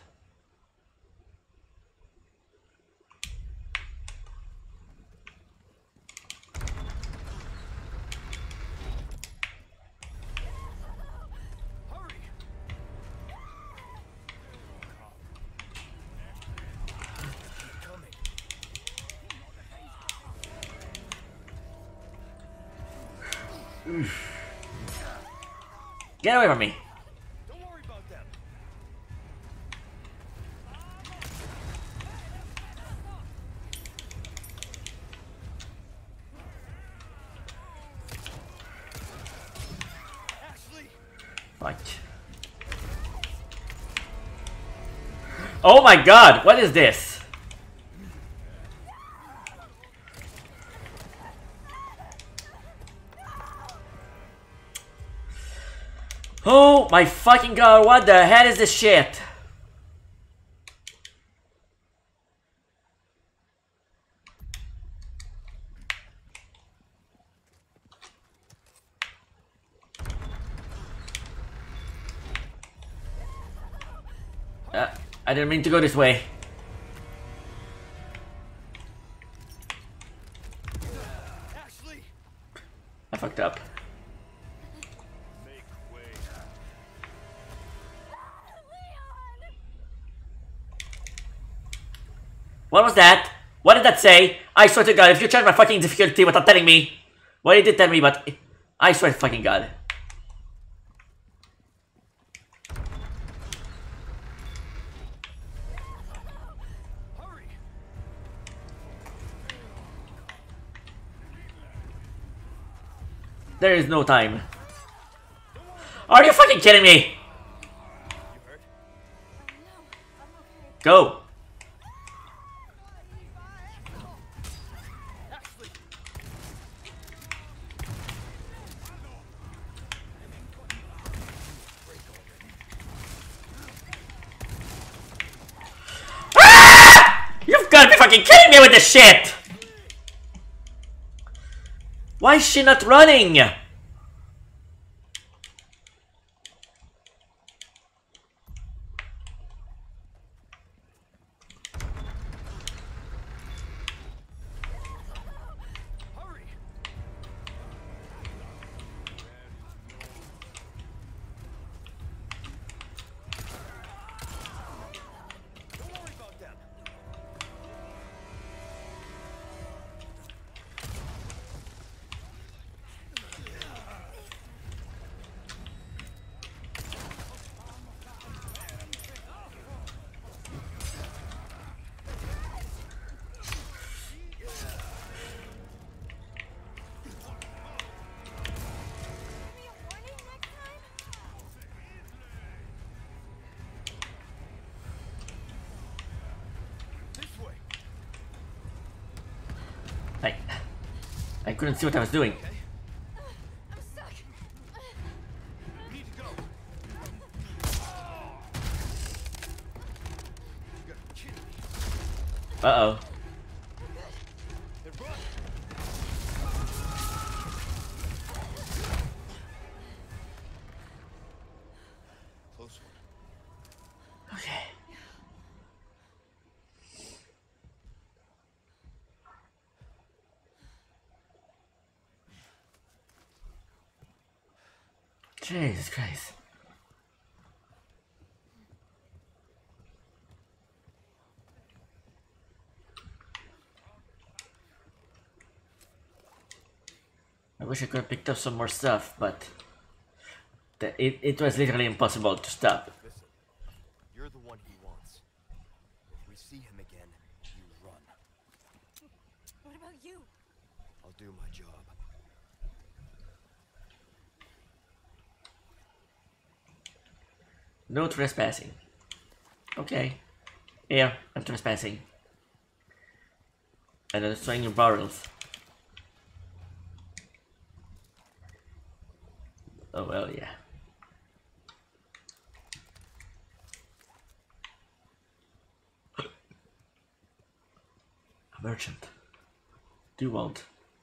Get away from me.
Don't worry about them.
Fuck. Oh my God, what is this? Oh my fucking God, what the hell is this shit? I didn't mean to go this way. I fucked up. What was that? What did that say? I swear to God, if you change my fucking difficulty without telling me. Well, you did tell me, but I swear to fucking God. There is no time. Are you fucking kidding me? Go. You've got to be fucking kidding me with this shit! Why is she not running? I couldn't see what I was doing.
I'm stuck.
Uh-oh.
Close one.
Okay. Jesus Christ. I wish I could have picked up some more stuff, but it was literally impossible to stop.
Listen, you're the one he wants. If we see him again, you run.
What about you?
I'll do my job.
No trespassing. Okay. Yeah, I'm trespassing. And I'm destroying your barrels. Oh well, yeah. A merchant. Do you want?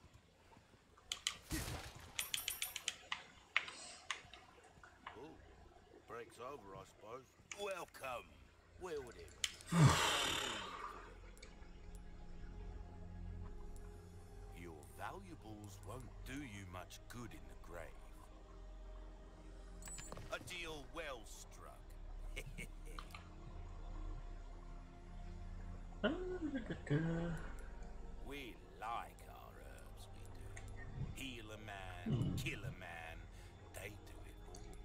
Breaks over, I suppose. Welcome. Wield him. Your valuables won't do you much good in the grave. A deal well struck. We like our herbs, we do. Heal a man, kill a man, they do it all.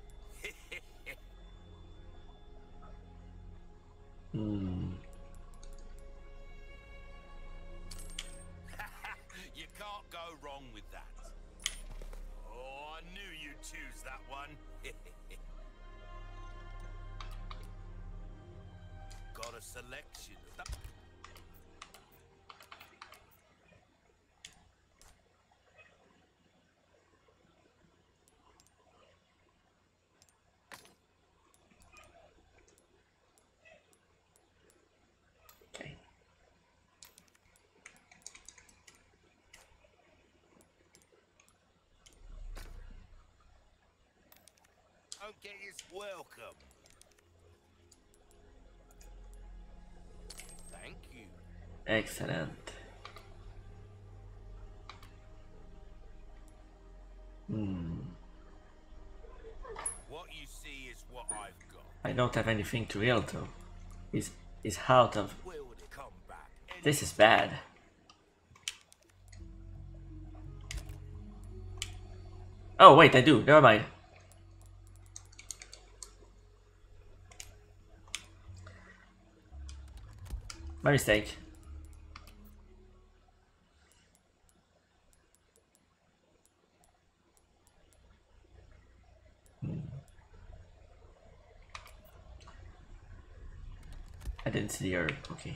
You can't go wrong with that. Oh, I knew you'd choose that one. Got a selection of that.
Okay.
Okay, it's welcome. Thank you.
Excellent.
What you see is what I've got.
I don't have anything to heal though. Is out of.
Will it come back?
This is bad. Oh wait, I do. Never mind. My mistake. I didn't see the herb. Okay.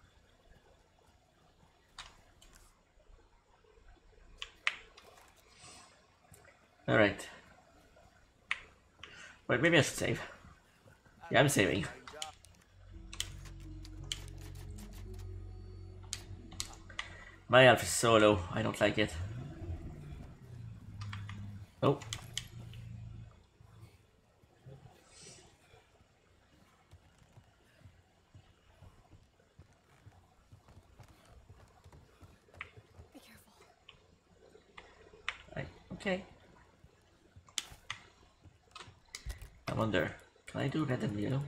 All right. Wait, maybe I should save. Yeah, I'm saving. My health is so low, I don't like it. Oh.
Be careful.
Okay. I wonder, can I do red and yellow?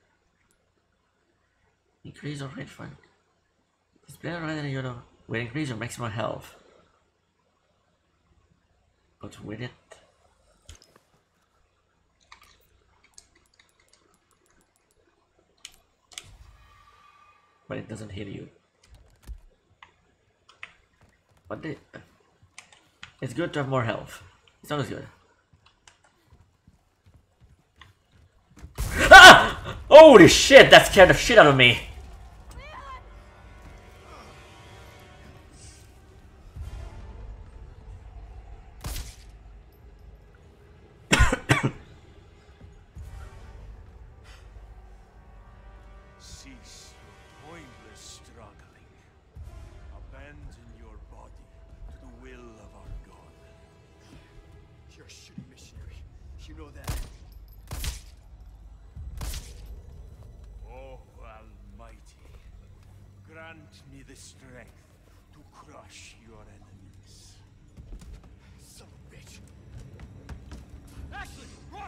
Increase or red fun. Display red and yellow will increase your maximum health. But with it. But it doesn't heal you. But it's good to have more health. It's always good. Ah! Holy shit, that scared the shit out of me.
Cease your pointless struggling. Abandon your body to the will of our God.
You're a shitty missionary. You know that.
Oh, Almighty, grant me the strength to crush your enemies.
Son of a bitch. Ashley, run!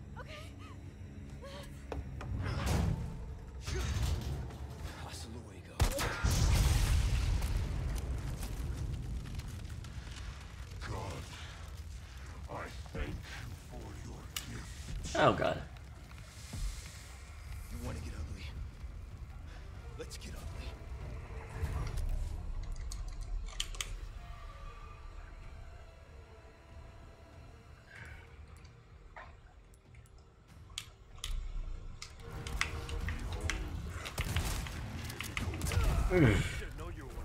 Hasta luego.
God, I thank you for your gift.
Oh god.
You want to get ugly? Let's get ugly.
Should know you're one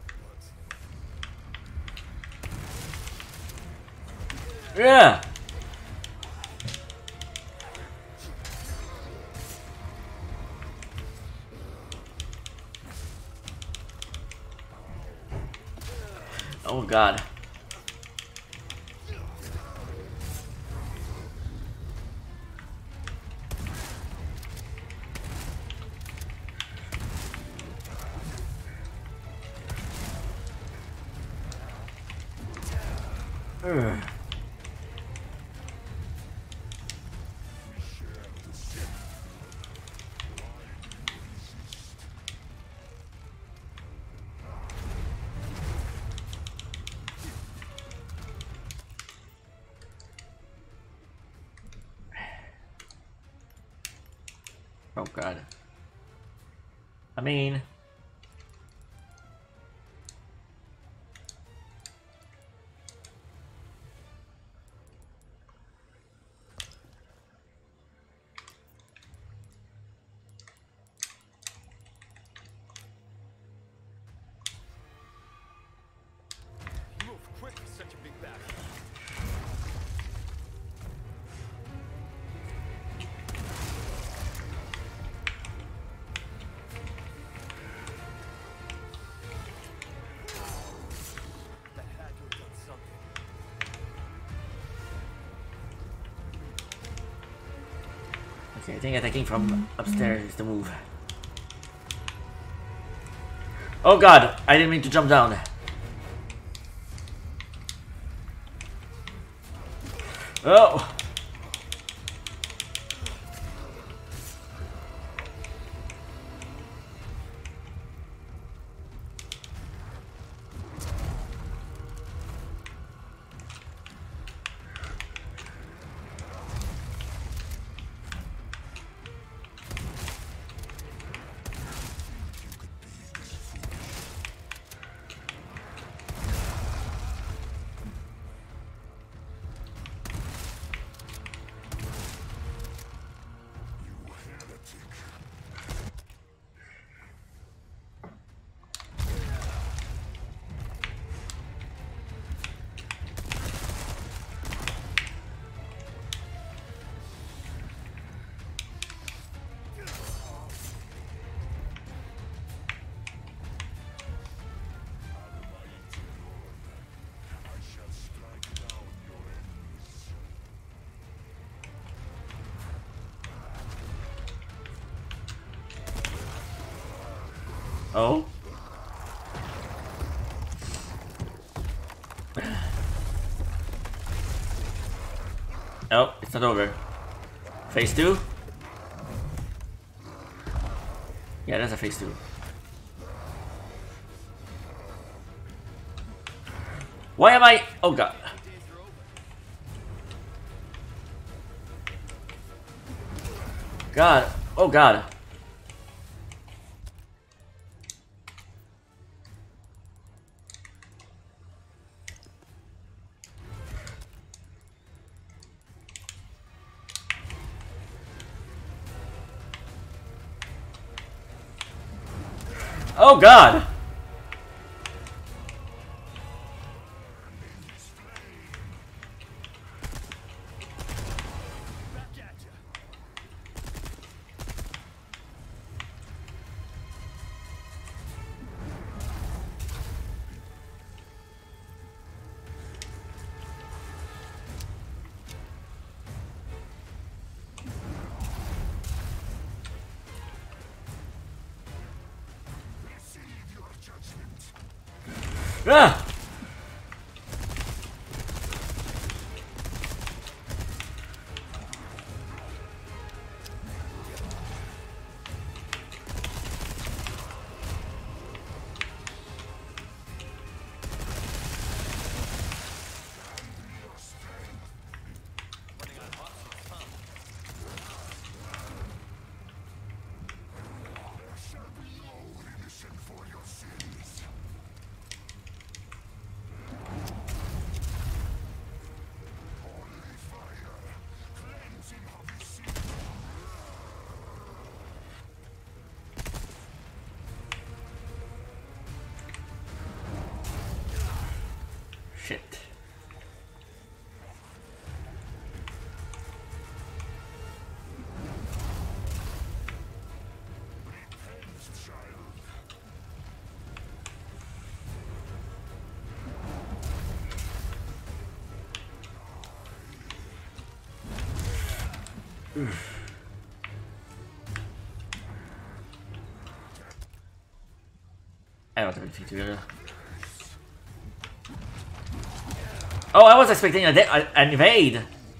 of us.
Yeah. Oh god. Ugh. Oh god. I mean...
You move quick for such a big bag. That had to have done something.
Okay, I think attacking from upstairs is the move. Oh god, I didn't mean to jump down. Oh! Oh? Oh, it's not over. Phase 2? Yeah, that's a phase 2. Why am I... Oh god. God. Oh god. Oh god. Ah! Shit. I don't have anything together. Oh, I was expecting an evade.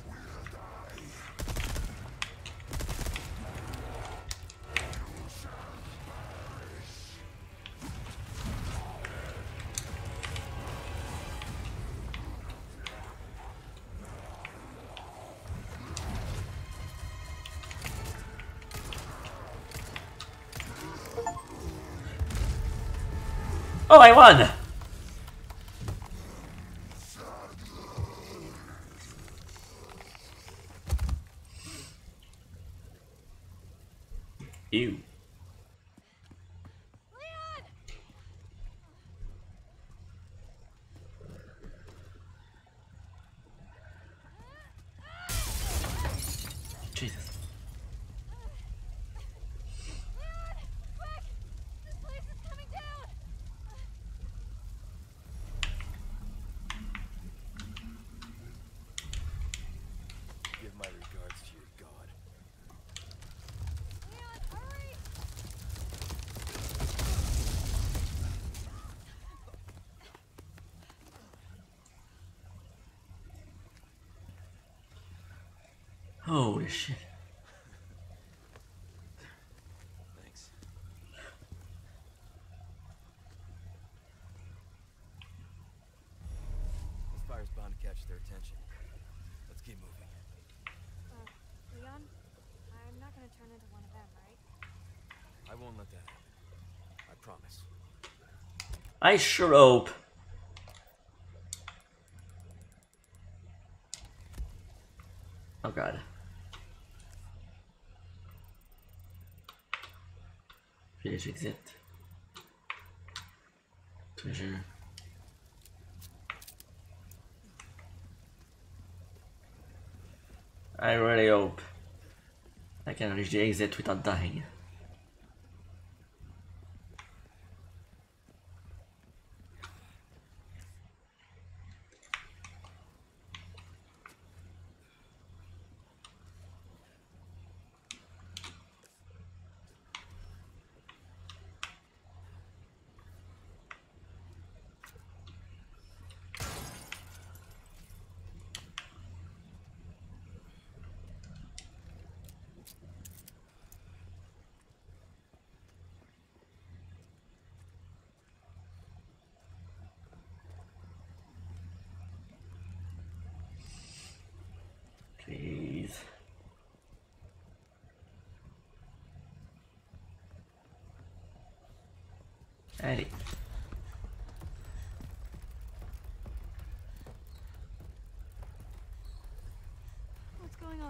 Oh, I won! Ew. Jesus.
This place is coming down!
Give my regards to your god.
Leon, hurry!
Holy shit.
Thanks. This fire's bound to catch their attention. Let's keep moving.
Leon, I'm not gonna turn into one of them, right?
I won't let that happen. I promise.
I sure hope. Oh god. Finish exit. Treasure. I really hope I can reach the exit without dying.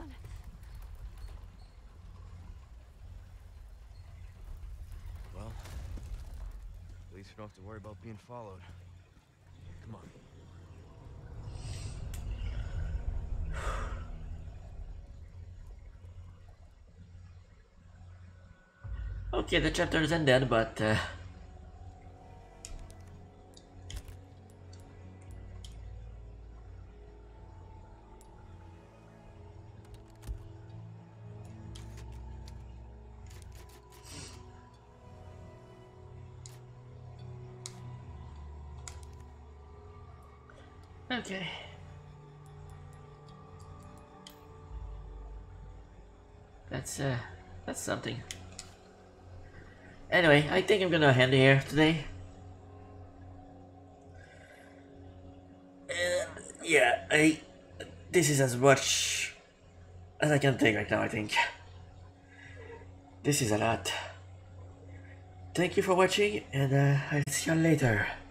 on.
Well, at least we don't have to worry about being followed. Come on.
Okay, the chapter is ended, but okay. That's something. Anyway, I think I'm gonna end here today. And yeah, this is as much as I can take right now, I think. This is a lot. Thank you for watching, and I'll see you later.